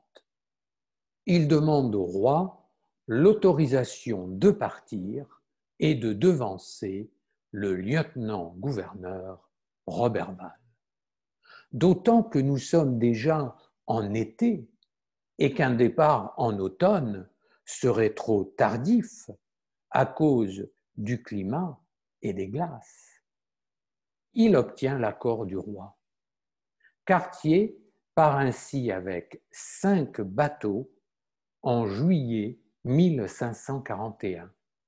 Il demande au roi l'autorisation de partir et de devancer le lieutenant-gouverneur Roberval. D'autant que nous sommes déjà en été et qu'un départ en automne serait trop tardif à cause du climat et des glaces. Il obtient l'accord du roi. Cartier part ainsi avec cinq bateaux en juillet mille cinq cent quarante et un.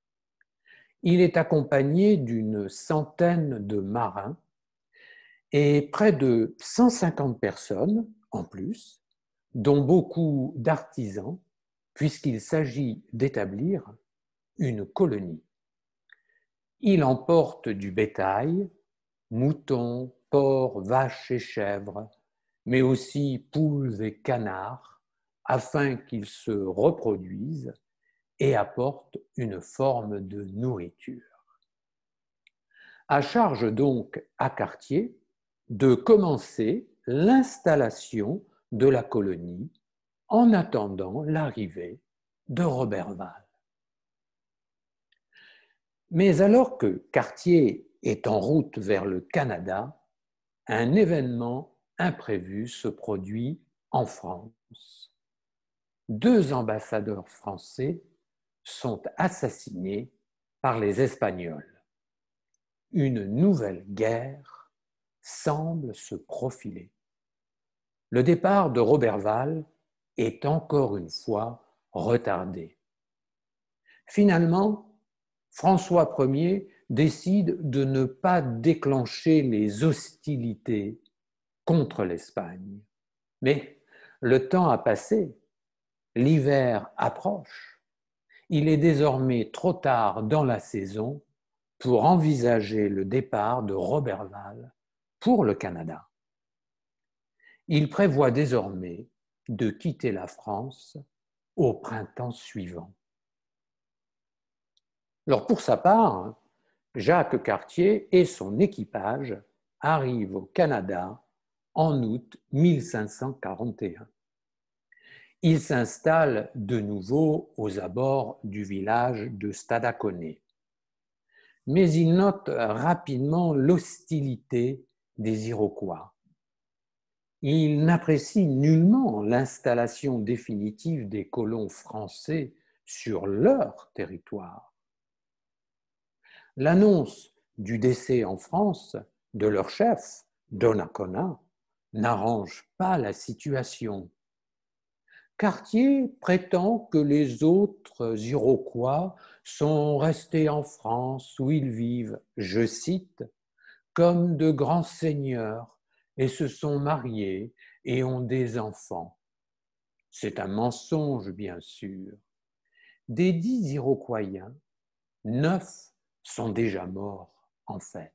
Il est accompagné d'une centaine de marins et près de cent cinquante personnes en plus, dont beaucoup d'artisans, puisqu'il s'agit d'établir une colonie. Il emporte du bétail, moutons, porcs, vaches et chèvres, mais aussi poules et canards, afin qu'ils se reproduisent et apportent une forme de nourriture. À charge donc à Cartier de commencer l'installation de la colonie en attendant l'arrivée de Roberval. Mais alors que Cartier est en route vers le Canada, un événement imprévu se produit en France. Deux ambassadeurs français sont assassinés par les Espagnols. Une nouvelle guerre semble se profiler. Le départ de Roberval est encore une fois retardé. Finalement, François Ier décide de ne pas déclencher les hostilités contre l'Espagne. Mais le temps a passé, l'hiver approche. Il est désormais trop tard dans la saison pour envisager le départ de Roberval pour le Canada. Il prévoit désormais de quitter la France au printemps suivant. Alors pour sa part, Jacques Cartier et son équipage arrivent au Canada en août mille cinq cent quarante et un. Il s'installe de nouveau aux abords du village de Stadacone. Mais il note rapidement l'hostilité des Iroquois. Il n'apprécie nullement l'installation définitive des colons français sur leur territoire. L'annonce du décès en France de leur chef, Donnacona, n'arrange pas la situation. Cartier prétend que les autres Iroquois sont restés en France où ils vivent, je cite, comme de grands seigneurs et se sont mariés et ont des enfants. C'est un mensonge, bien sûr. Des dix Iroquois, neuf sont déjà morts, en fait.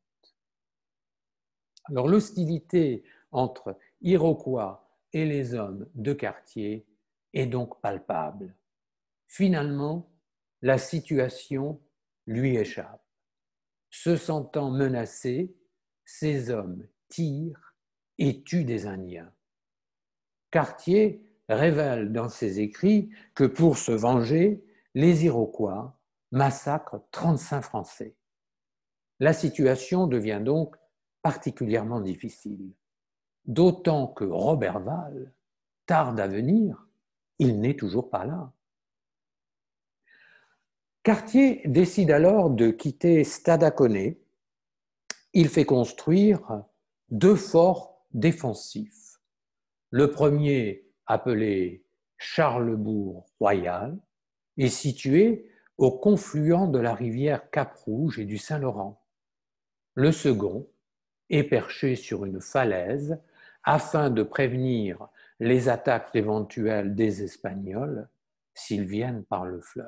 Alors l'hostilité entre Iroquois et les hommes de Cartier est donc palpable. Finalement, la situation lui échappe. Se sentant menacés, ces hommes tirent et tuent des Indiens. Cartier révèle dans ses écrits que pour se venger, les Iroquois massacrent trente-cinq Français. La situation devient donc particulièrement difficile, d'autant que Roberval tarde à venir, il n'est toujours pas là. Cartier décide alors de quitter Stadacone. Il fait construire deux forts défensifs. Le premier, appelé Charlesbourg-Royal, est situé au confluent de la rivière Cap-Rouge et du Saint-Laurent. Le second est perché sur une falaise afin de prévenir les attaques éventuelles des Espagnols s'ils viennent par le fleuve.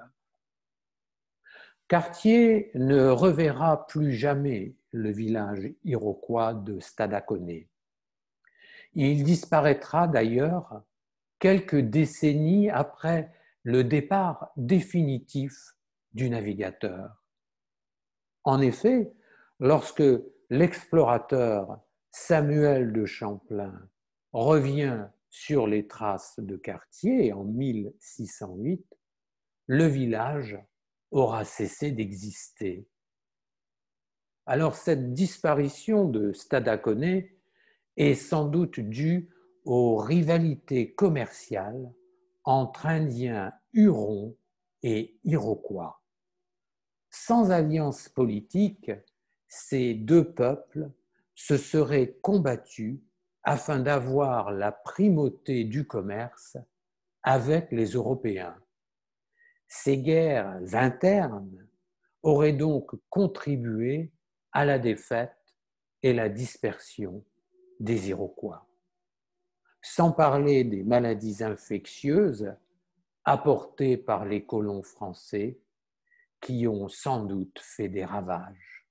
Cartier ne reverra plus jamais le village iroquois de Stadacone. Il disparaîtra d'ailleurs quelques décennies après le départ définitif du navigateur. En effet, lorsque l'explorateur Samuel de Champlain revient sur les traces de Cartier en mille six cent huit, le village aura cessé d'exister. Alors cette disparition de Stadacone est sans doute due aux rivalités commerciales entre Indiens Hurons et Iroquois. Sans alliance politique, ces deux peuples se seraient combattus afin d'avoir la primauté du commerce avec les Européens. Ces guerres internes auraient donc contribué à la défaite et la dispersion des Iroquois. Sans parler des maladies infectieuses apportées par les colons français qui ont sans doute fait des ravages.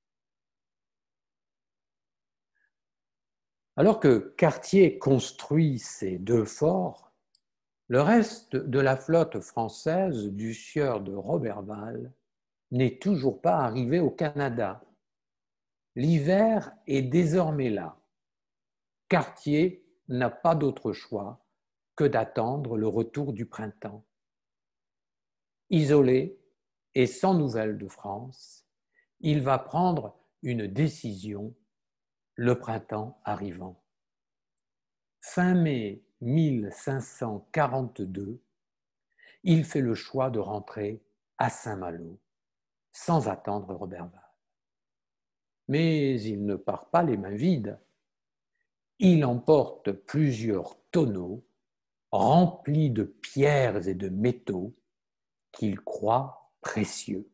Alors que Cartier construit ces deux forts, le reste de la flotte française du sieur de Roberval n'est toujours pas arrivé au Canada. L'hiver est désormais là. Cartier n'a pas d'autre choix que d'attendre le retour du printemps. Isolé et sans nouvelles de France, il va prendre une décision, le printemps arrivant. Fin mai mille cinq cent quarante-deux, il fait le choix de rentrer à Saint-Malo, sans attendre Roberval. Mais il ne part pas les mains vides. Il emporte plusieurs tonneaux remplis de pierres et de métaux qu'il croit précieux.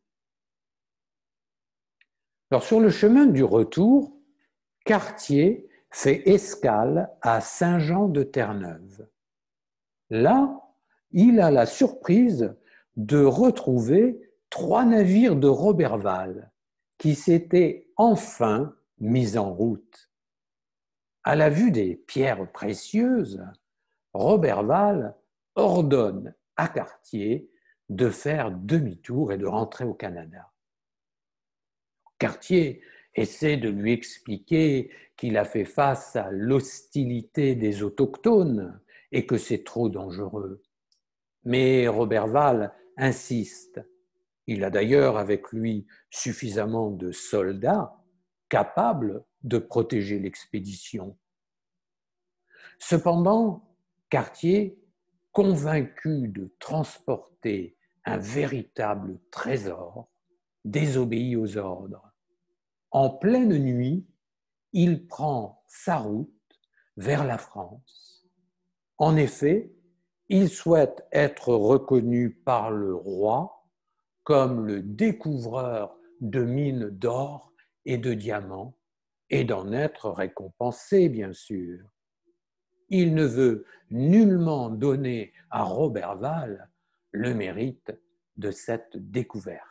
Alors, sur le chemin du retour, Cartier fait escale à Saint-Jean-de-Terre-Neuve. Là, il a la surprise de retrouver trois navires de Roberval qui s'étaient enfin mis en route. À la vue des pierres précieuses, Roberval ordonne à Cartier de faire demi-tour et de rentrer au Canada. Cartier essaie de lui expliquer qu'il a fait face à l'hostilité des autochtones et que c'est trop dangereux. Mais Roberval insiste. Il a d'ailleurs avec lui suffisamment de soldats capables de protéger l'expédition. Cependant, Cartier, convaincu de transporter un véritable trésor, désobéit aux ordres. En pleine nuit, il prend sa route vers la France. En effet, Il souhaite être reconnu par le roi comme le découvreur de mines d'or et de diamants et d'en être récompensé, bien sûr. Il ne veut nullement donner à Roberval le mérite de cette découverte.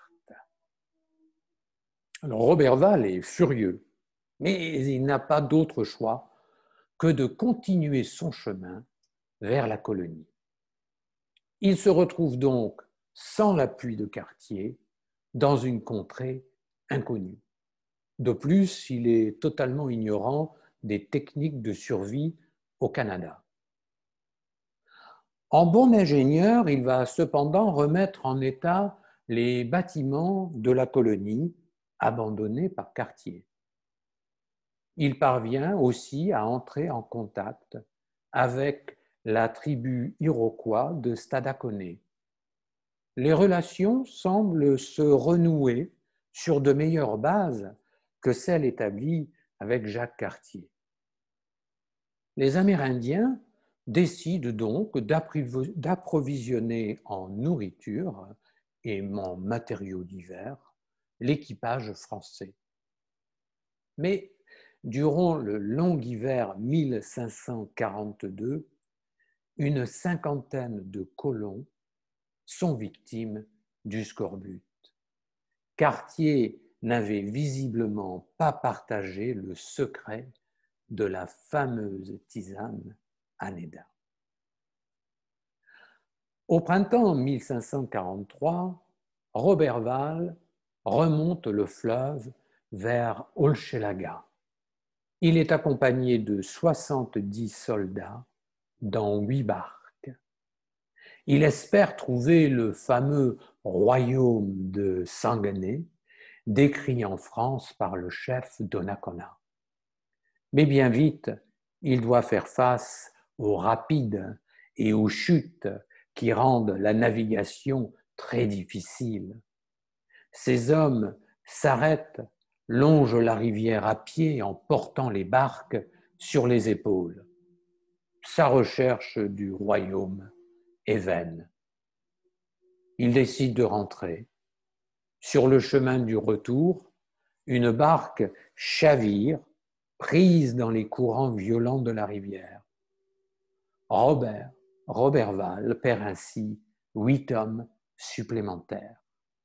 Alors Roberval est furieux, mais il n'a pas d'autre choix que de continuer son chemin vers la colonie. Il se retrouve donc sans l'appui de Cartier dans une contrée inconnue. De plus, il est totalement ignorant des techniques de survie au Canada. En bon ingénieur, il va cependant remettre en état les bâtiments de la colonie abandonnés par Cartier. Il parvient aussi à entrer en contact avec la tribu iroquois de Stadacone. Les relations semblent se renouer sur de meilleures bases que celles établies avec Jacques Cartier. Les Amérindiens décident donc d'approvisionner en nourriture et en matériaux divers l'équipage français. Mais durant le long hiver mille cinq cent quarante-deux, une cinquantaine de colons sont victimes du scorbut. Cartier n'avait visiblement pas partagé le secret de la fameuse tisane Anéda. Au printemps mille cinq cent quarante-trois, Roberval remonte le fleuve vers Hochelaga. Il est accompagné de soixante-dix soldats dans huit barques. Il espère trouver le fameux royaume de Saguenay, décrit en France par le chef Donnacona. Mais bien vite, il doit faire face aux rapides et aux chutes qui rendent la navigation très difficile. Ces hommes s'arrêtent, longent la rivière à pied en portant les barques sur les épaules. Sa recherche du royaume est vaine. Il décide de rentrer. Sur le chemin du retour, une barque chavire, prise dans les courants violents de la rivière. Robert, Roberval perd ainsi huit hommes supplémentaires.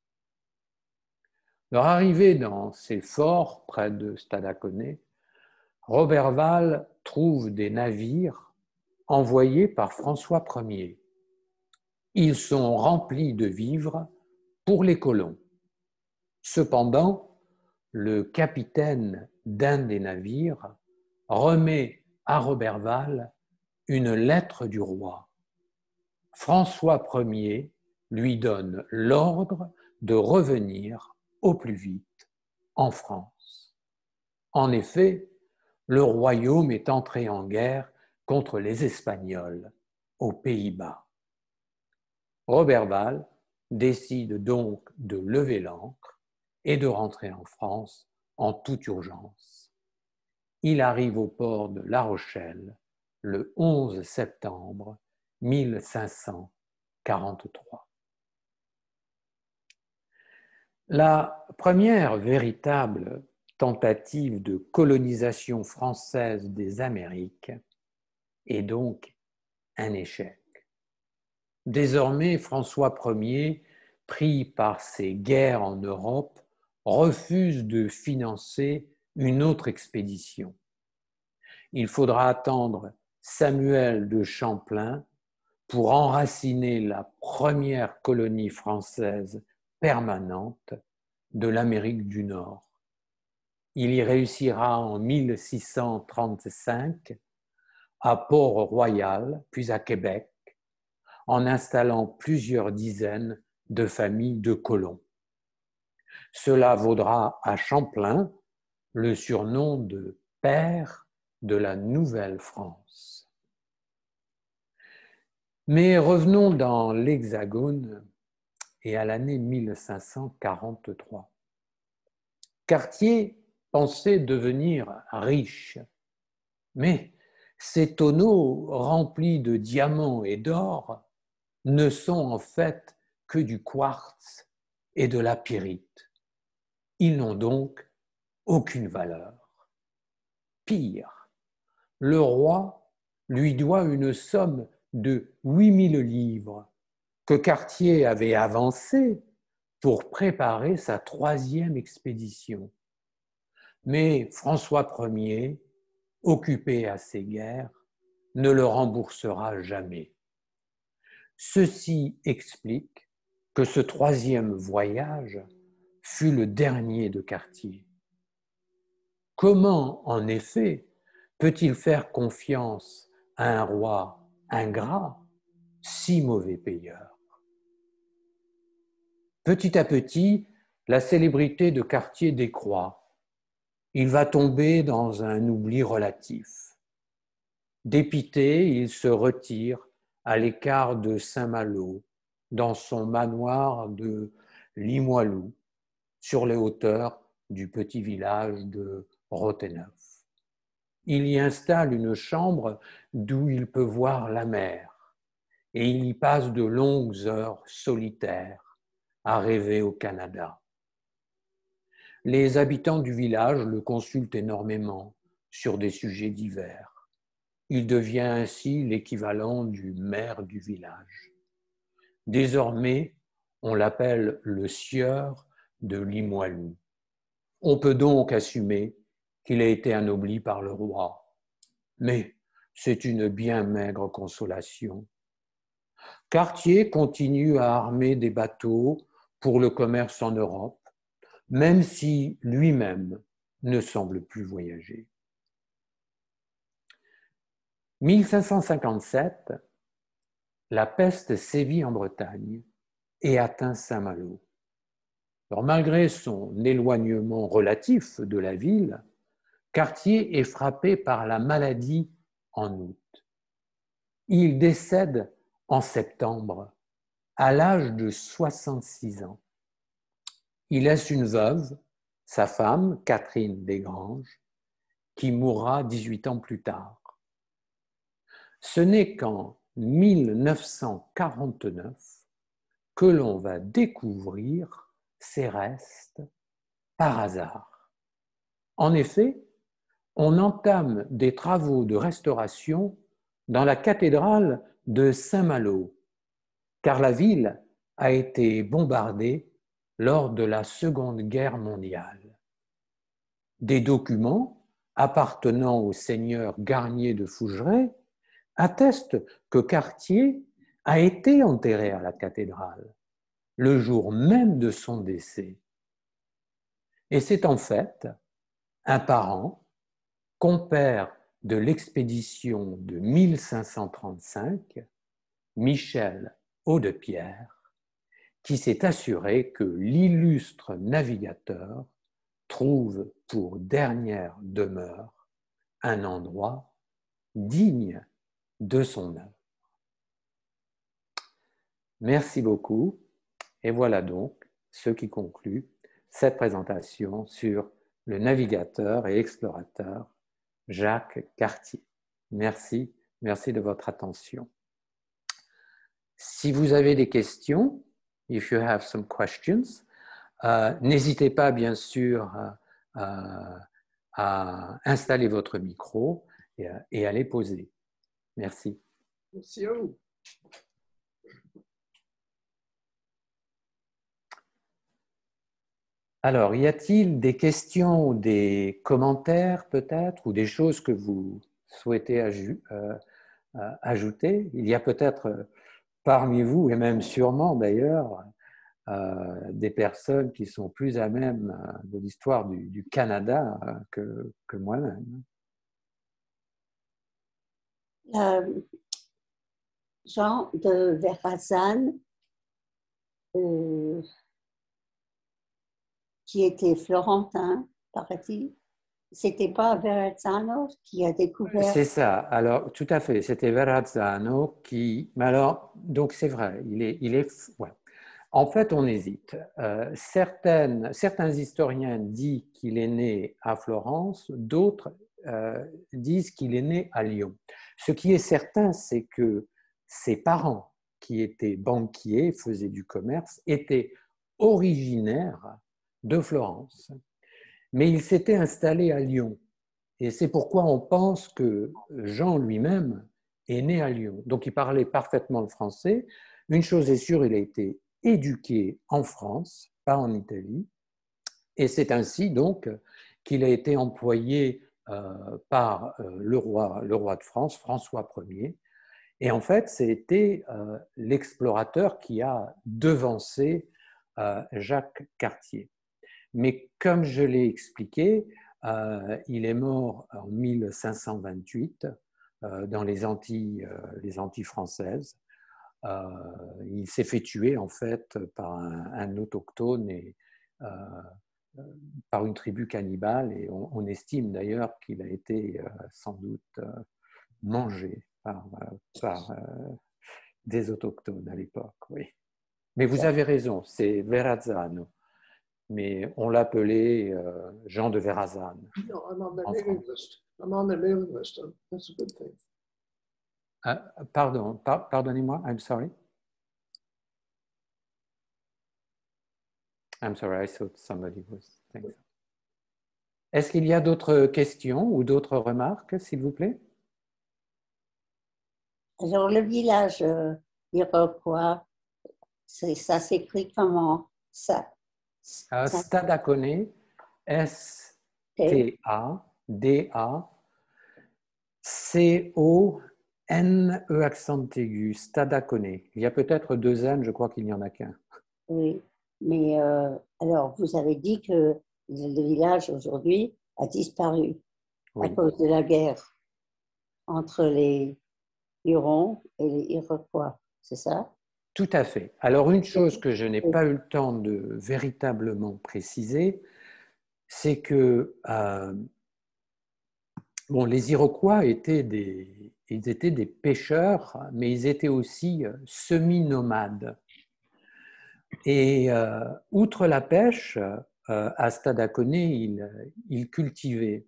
Leur arrivée dans ces forts près de Stadacone, Roberval trouve des navires envoyés par François Premier. Ils sont remplis de vivres pour les colons. Cependant, le capitaine d'un des navires remet à Roberval une lettre du roi. François Premier lui donne l'ordre de revenir au plus vite en France. En effet, le royaume est entré en guerre contre les Espagnols aux Pays-Bas. Roberval décide donc de lever l'ancre et de rentrer en France en toute urgence. Il arrive au port de La Rochelle le onze septembre mille cinq cent quarante-trois. La première véritable tentative de colonisation française des Amériques est donc un échec. Désormais, François Premier, pris par ses guerres en Europe, refuse de financer une autre expédition. Il faudra attendre Samuel de Champlain pour enraciner la première colonie française permanente de l'Amérique du Nord. Il y réussira en mille six cent trente-cinq à Port-Royal, puis à Québec, en installant plusieurs dizaines de familles de colons. Cela vaudra à Champlain le surnom de père de la Nouvelle-France. Mais revenons dans l'Hexagone et à l'année mille cinq cent quarante-trois. Cartier pensait devenir riche, mais ses tonneaux remplis de diamants et d'or ne sont en fait que du quartz et de la pyrite. Ils n'ont donc aucune valeur. Pire, le roi lui doit une somme de huit mille livres que Cartier avait avancée pour préparer sa troisième expédition. Mais François Ier, occupé à ces guerres, ne le remboursera jamais. Ceci explique que ce troisième voyage fut le dernier de Cartier. Comment, en effet, peut-il faire confiance à un roi ingrat, si mauvais payeur? Petit à petit, la célébrité de Cartier décroît. Il va tomber dans un oubli relatif. Dépité, il se retire à l'écart de Saint-Malo, dans son manoir de Limoilou, sur les hauteurs du petit village de Rotheneuf. Il y installe une chambre d'où il peut voir la mer, et il y passe de longues heures solitaires à rêver au Canada. Les habitants du village le consultent énormément sur des sujets divers. Il devient ainsi l'équivalent du maire du village. Désormais, on l'appelle le sieur de Limoilou. On peut donc assumer qu'il a été anobli par le roi. Mais c'est une bien maigre consolation. Cartier continue à armer des bateaux pour le commerce en Europe, même si lui-même ne semble plus voyager. mille cinq cent cinquante-sept, la peste sévit en Bretagne et atteint Saint-Malo. Alors, malgré son éloignement relatif de la ville, Cartier est frappé par la maladie en août. Il décède en septembre, à l'âge de soixante-six ans. Il laisse une veuve, sa femme, Catherine Desgranges, qui mourra dix-huit ans plus tard. Ce n'est qu'en mille neuf cent quarante-neuf que l'on va découvrir ses restes par hasard. En effet, on entame des travaux de restauration dans la cathédrale de Saint-Malo, car la ville a été bombardée lors de la Seconde Guerre mondiale. Des documents appartenant au seigneur Garnier de Fougeray attestent que Cartier a été enterré à la cathédrale le jour même de son décès. Et c'est en fait un parent, compère de l'expédition de mille cinq cent trente-cinq, Michel Audepierre, qui s'est assuré que l'illustre navigateur trouve pour dernière demeure un endroit digne de son œuvre. Merci beaucoup. Et voilà donc ce qui conclut cette présentation sur le navigateur et explorateur Jacques Cartier. Merci, merci de votre attention. Si vous avez des questions, if you have some questions, euh, n'hésitez pas bien sûr à, à, à installer votre micro et à, et à les poser. Merci. Merci à vous. Alors, y a-t-il des questions ou des commentaires peut-être, ou des choses que vous souhaitez aj euh, euh, ajouter? Il y a peut-être euh, parmi vous, et même sûrement d'ailleurs, euh, des personnes qui sont plus à même euh, de l'histoire du, du Canada euh, que, que moi-même. Euh, Jean de Verrazane, euh, qui était florentin, paraît-il. C'était pas Verrazzano qui a découvert. C'est ça, alors tout à fait, c'était Verrazzano qui. Mais alors, donc c'est vrai, il est. Il est ouais. En fait, on hésite. Euh, certaines, certains historiens disent qu'il est né à Florence, d'autres euh, disent qu'il est né à Lyon. Ce qui est certain, c'est que ses parents, qui était banquier, faisait du commerce, était originaire de Florence. Mais il s'était installé à Lyon. Et c'est pourquoi on pense que Jean lui-même est né à Lyon. Donc il parlait parfaitement le français. Une chose est sûre, il a été éduqué en France, pas en Italie. Et c'est ainsi donc qu'il a été employé euh, par euh, le, roi, le roi de France, François Ier. Et en fait, c'était euh, l'explorateur qui a devancé euh, Jacques Cartier. Mais comme je l'ai expliqué, euh, il est mort en mille cinq cent vingt-huit euh, dans les Antilles, euh, les Antilles françaises. Euh, il s'est fait tuer en fait par un, un autochtone et euh, par une tribu cannibale, et on, on estime d'ailleurs qu'il a été euh, sans doute euh, mangé par, euh, par euh, des autochtones à l'époque. Oui. Mais vous avez raison, c'est Verrazzano. Mais on l'appelait euh, Jean de Verrazano. No, I'm on the en mailing France. list. I'm on the mailing list. That's a good thing. Ah, pardon, par, pardonnez-moi, I'm sorry. I'm sorry, I thought somebody was saying so. Est-ce qu'il y a d'autres questions ou d'autres remarques, s'il vous plaît? Alors, le village euh, iroquois, ça s'écrit comment? Ça, Uh, ça Stadacone, S T A D A C O N E accent aigu, Stadacone. Il y a peut-être deux N, je crois qu'il n'y en a qu'un. Oui, mais euh, alors, vous avez dit que le village aujourd'hui a disparu Oui. à cause de la guerre entre les Hurons et les Iroquois, c'est ça? Tout à fait. Alors, une chose que je n'ai pas eu le temps de véritablement préciser, c'est que euh, bon, les Iroquois étaient des, ils étaient des pêcheurs, mais ils étaient aussi semi-nomades. Et euh, outre la pêche, euh, à Stadacone, ils, ils cultivaient.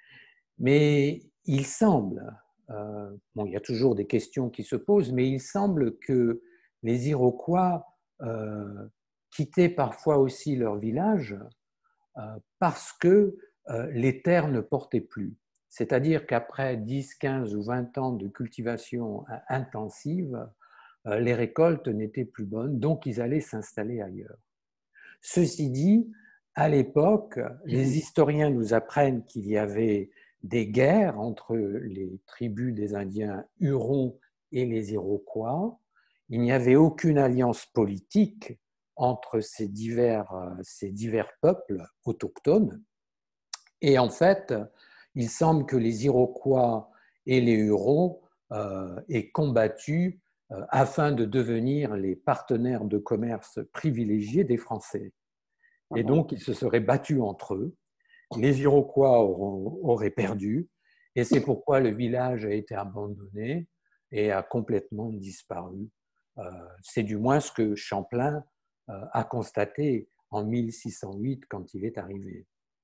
Mais il semble, euh, bon, il y a toujours des questions qui se posent, mais il semble que les Iroquois euh, quittaient parfois aussi leur village euh, parce que euh, les terres ne portaient plus. C'est-à-dire qu'après dix, quinze ou vingt ans de cultivation intensive, euh, les récoltes n'étaient plus bonnes, donc ils allaient s'installer ailleurs. Ceci dit, à l'époque, les historiens nous apprennent qu'il y avait des guerres entre les tribus des Indiens Hurons et les Iroquois. Il n'y avait aucune alliance politique entre ces divers, ces divers peuples autochtones. Et en fait, il semble que les Iroquois et les Hurons euh, aient combattu euh, afin de devenir les partenaires de commerce privilégiés des Français. Et donc, ils se seraient battus entre eux. Les Iroquois auront, auraient perdu. Et c'est pourquoi le village a été abandonné et a complètement disparu. Euh, c'est du moins ce que Champlain euh, a constaté en mille six cent huit quand il est arrivé.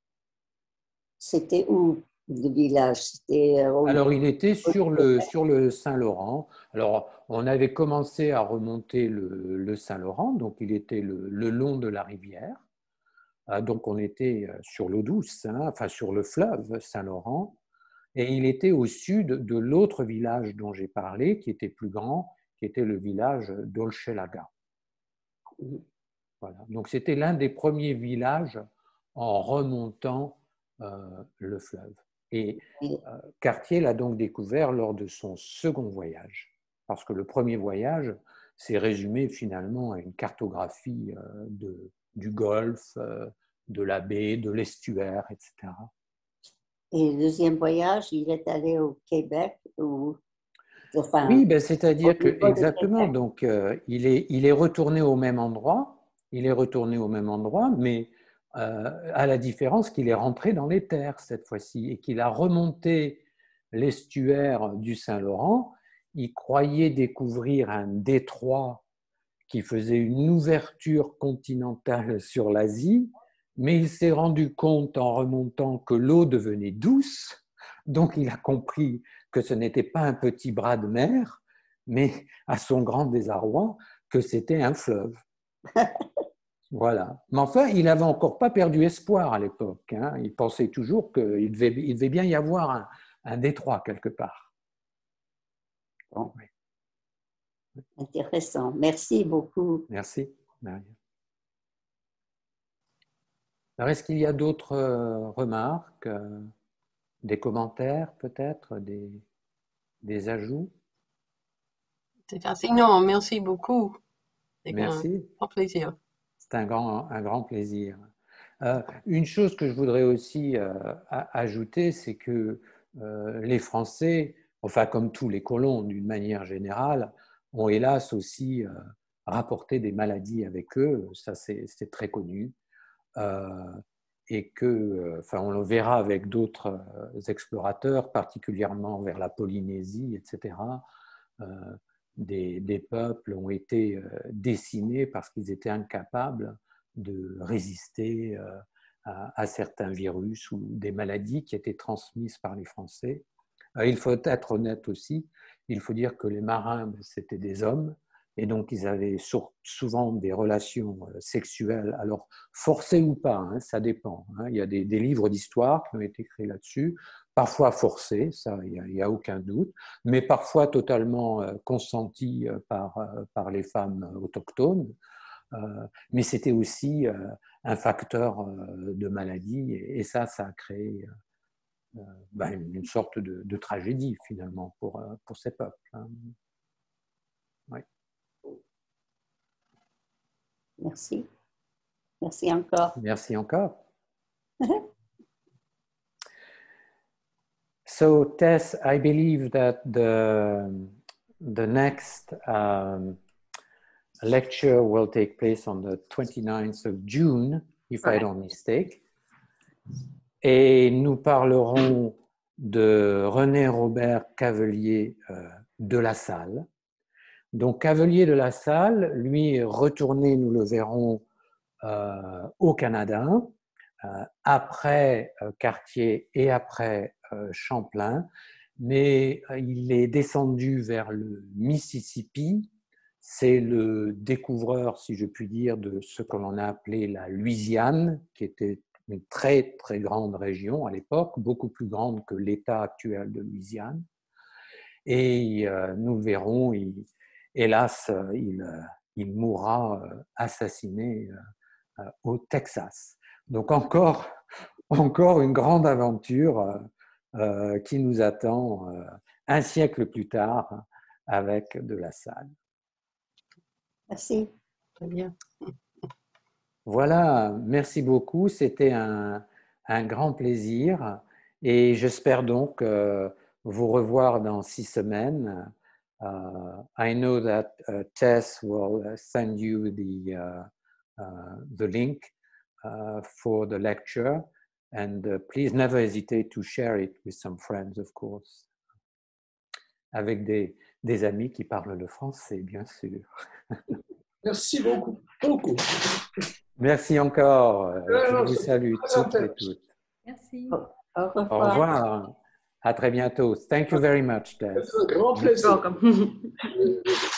C'était où le village? C'était Alors, il était sur le, sur le Saint-Laurent. Alors, on avait commencé à remonter le, le Saint-Laurent, donc il était le, le long de la rivière. Donc, on était sur l'eau douce, hein, enfin sur le fleuve Saint-Laurent, et il était au sud de l'autre village dont j'ai parlé, qui était plus grand, qui était le village d'Olchelaga. Voilà. Donc, c'était l'un des premiers villages en remontant euh, le fleuve. Et euh, Cartier l'a donc découvert lors de son second voyage, parce que le premier voyage s'est résumé finalement à une cartographie euh, de, du Golfe, euh, de la baie, de l'estuaire, et cetera. Et le deuxième voyage, il est allé au Québec ou enfin, oui, ben, c'est-à-dire que exactement. Donc, euh, il est il est retourné au même endroit. Il est retourné au même endroit, mais euh, à la différence qu'il est rentré dans les terres cette fois-ci et qu'il a remonté l'estuaire du Saint-Laurent. Il croyait découvrir un détroit qui faisait une ouverture continentale sur l'Asie, mais il s'est rendu compte en remontant que l'eau devenait douce, donc il a compris que ce n'était pas un petit bras de mer, mais à son grand désarroi, que c'était un fleuve. Voilà. Mais enfin, il n'avait encore pas perdu espoir à l'époque. Hein. Il pensait toujours qu'il devait, il devait bien y avoir un, un détroit quelque part. Bon. Oui. Intéressant. Merci beaucoup. Merci, Maria. Alors, est-ce qu'il y a d'autres remarques, des commentaires peut-être, des, des ajouts? C'est fascinant, merci beaucoup. C'est Merci. un grand plaisir. C'est un grand, un grand plaisir. Euh, une chose que je voudrais aussi euh, ajouter, c'est que euh, les Français, enfin comme tous les colons d'une manière générale, ont hélas aussi euh, rapporté des maladies avec eux, ça c'est très connu, euh, et que, enfin on le verra avec d'autres explorateurs, particulièrement vers la Polynésie, et cetera, euh, des, des peuples ont été euh, décimés parce qu'ils étaient incapables de résister euh, à, à certains virus ou des maladies qui étaient transmises par les Français. Euh, il faut être honnête aussi, il faut dire que les marins, c'était des hommes, et donc ils avaient souvent des relations sexuelles, alors forcées ou pas, hein, ça dépend. Hein. Il y a des, des livres d'histoire qui ont été écrits là-dessus, parfois forcées, ça, il n'y a, a aucun doute, mais parfois totalement euh, consenties par, euh, par les femmes autochtones. Euh, mais c'était aussi euh, un facteur euh, de maladie, et, et ça, ça a créé euh, ben, une sorte de, de tragédie finalement pour, euh, pour ces peuples. Hein. Oui. Merci. Merci encore. Merci encore. So, Tess, I believe that the, the next um, lecture will take place on the twenty-ninth of June, if right. I don't mistake. Et nous parlerons de René Robert Cavelier euh, de La Salle. Donc, Cavelier de La Salle, lui, est retourné, nous le verrons, euh, au Canada, euh, après euh, Cartier et après euh, Champlain, mais euh, il est descendu vers le Mississippi. C'est le découvreur, si je puis dire, de ce que l'on a appelé la Louisiane, qui était une très, très grande région à l'époque, beaucoup plus grande que l'État actuel de Louisiane. Et euh, nous verrons, il, hélas, il, il mourra assassiné au Texas. Donc encore, encore une grande aventure euh, qui nous attend euh, un siècle plus tard avec de La Salle. Merci. Très bien. Voilà, merci beaucoup. C'était un, un grand plaisir et j'espère donc euh, vous revoir dans six semaines. Uh, I know that uh, Tess will send you the, uh, uh, the link uh, for the lecture, and uh, please never hesitate to share it with some friends, of course, avec des, des amis qui parlent le français, bien sûr. Merci beaucoup, beaucoup. Merci encore. Je vous salue toutes et toutes. Merci. Au, au revoir. Au revoir. À très bientôt. Thank you very much, Tess. C'est un grand plaisir. Welcome.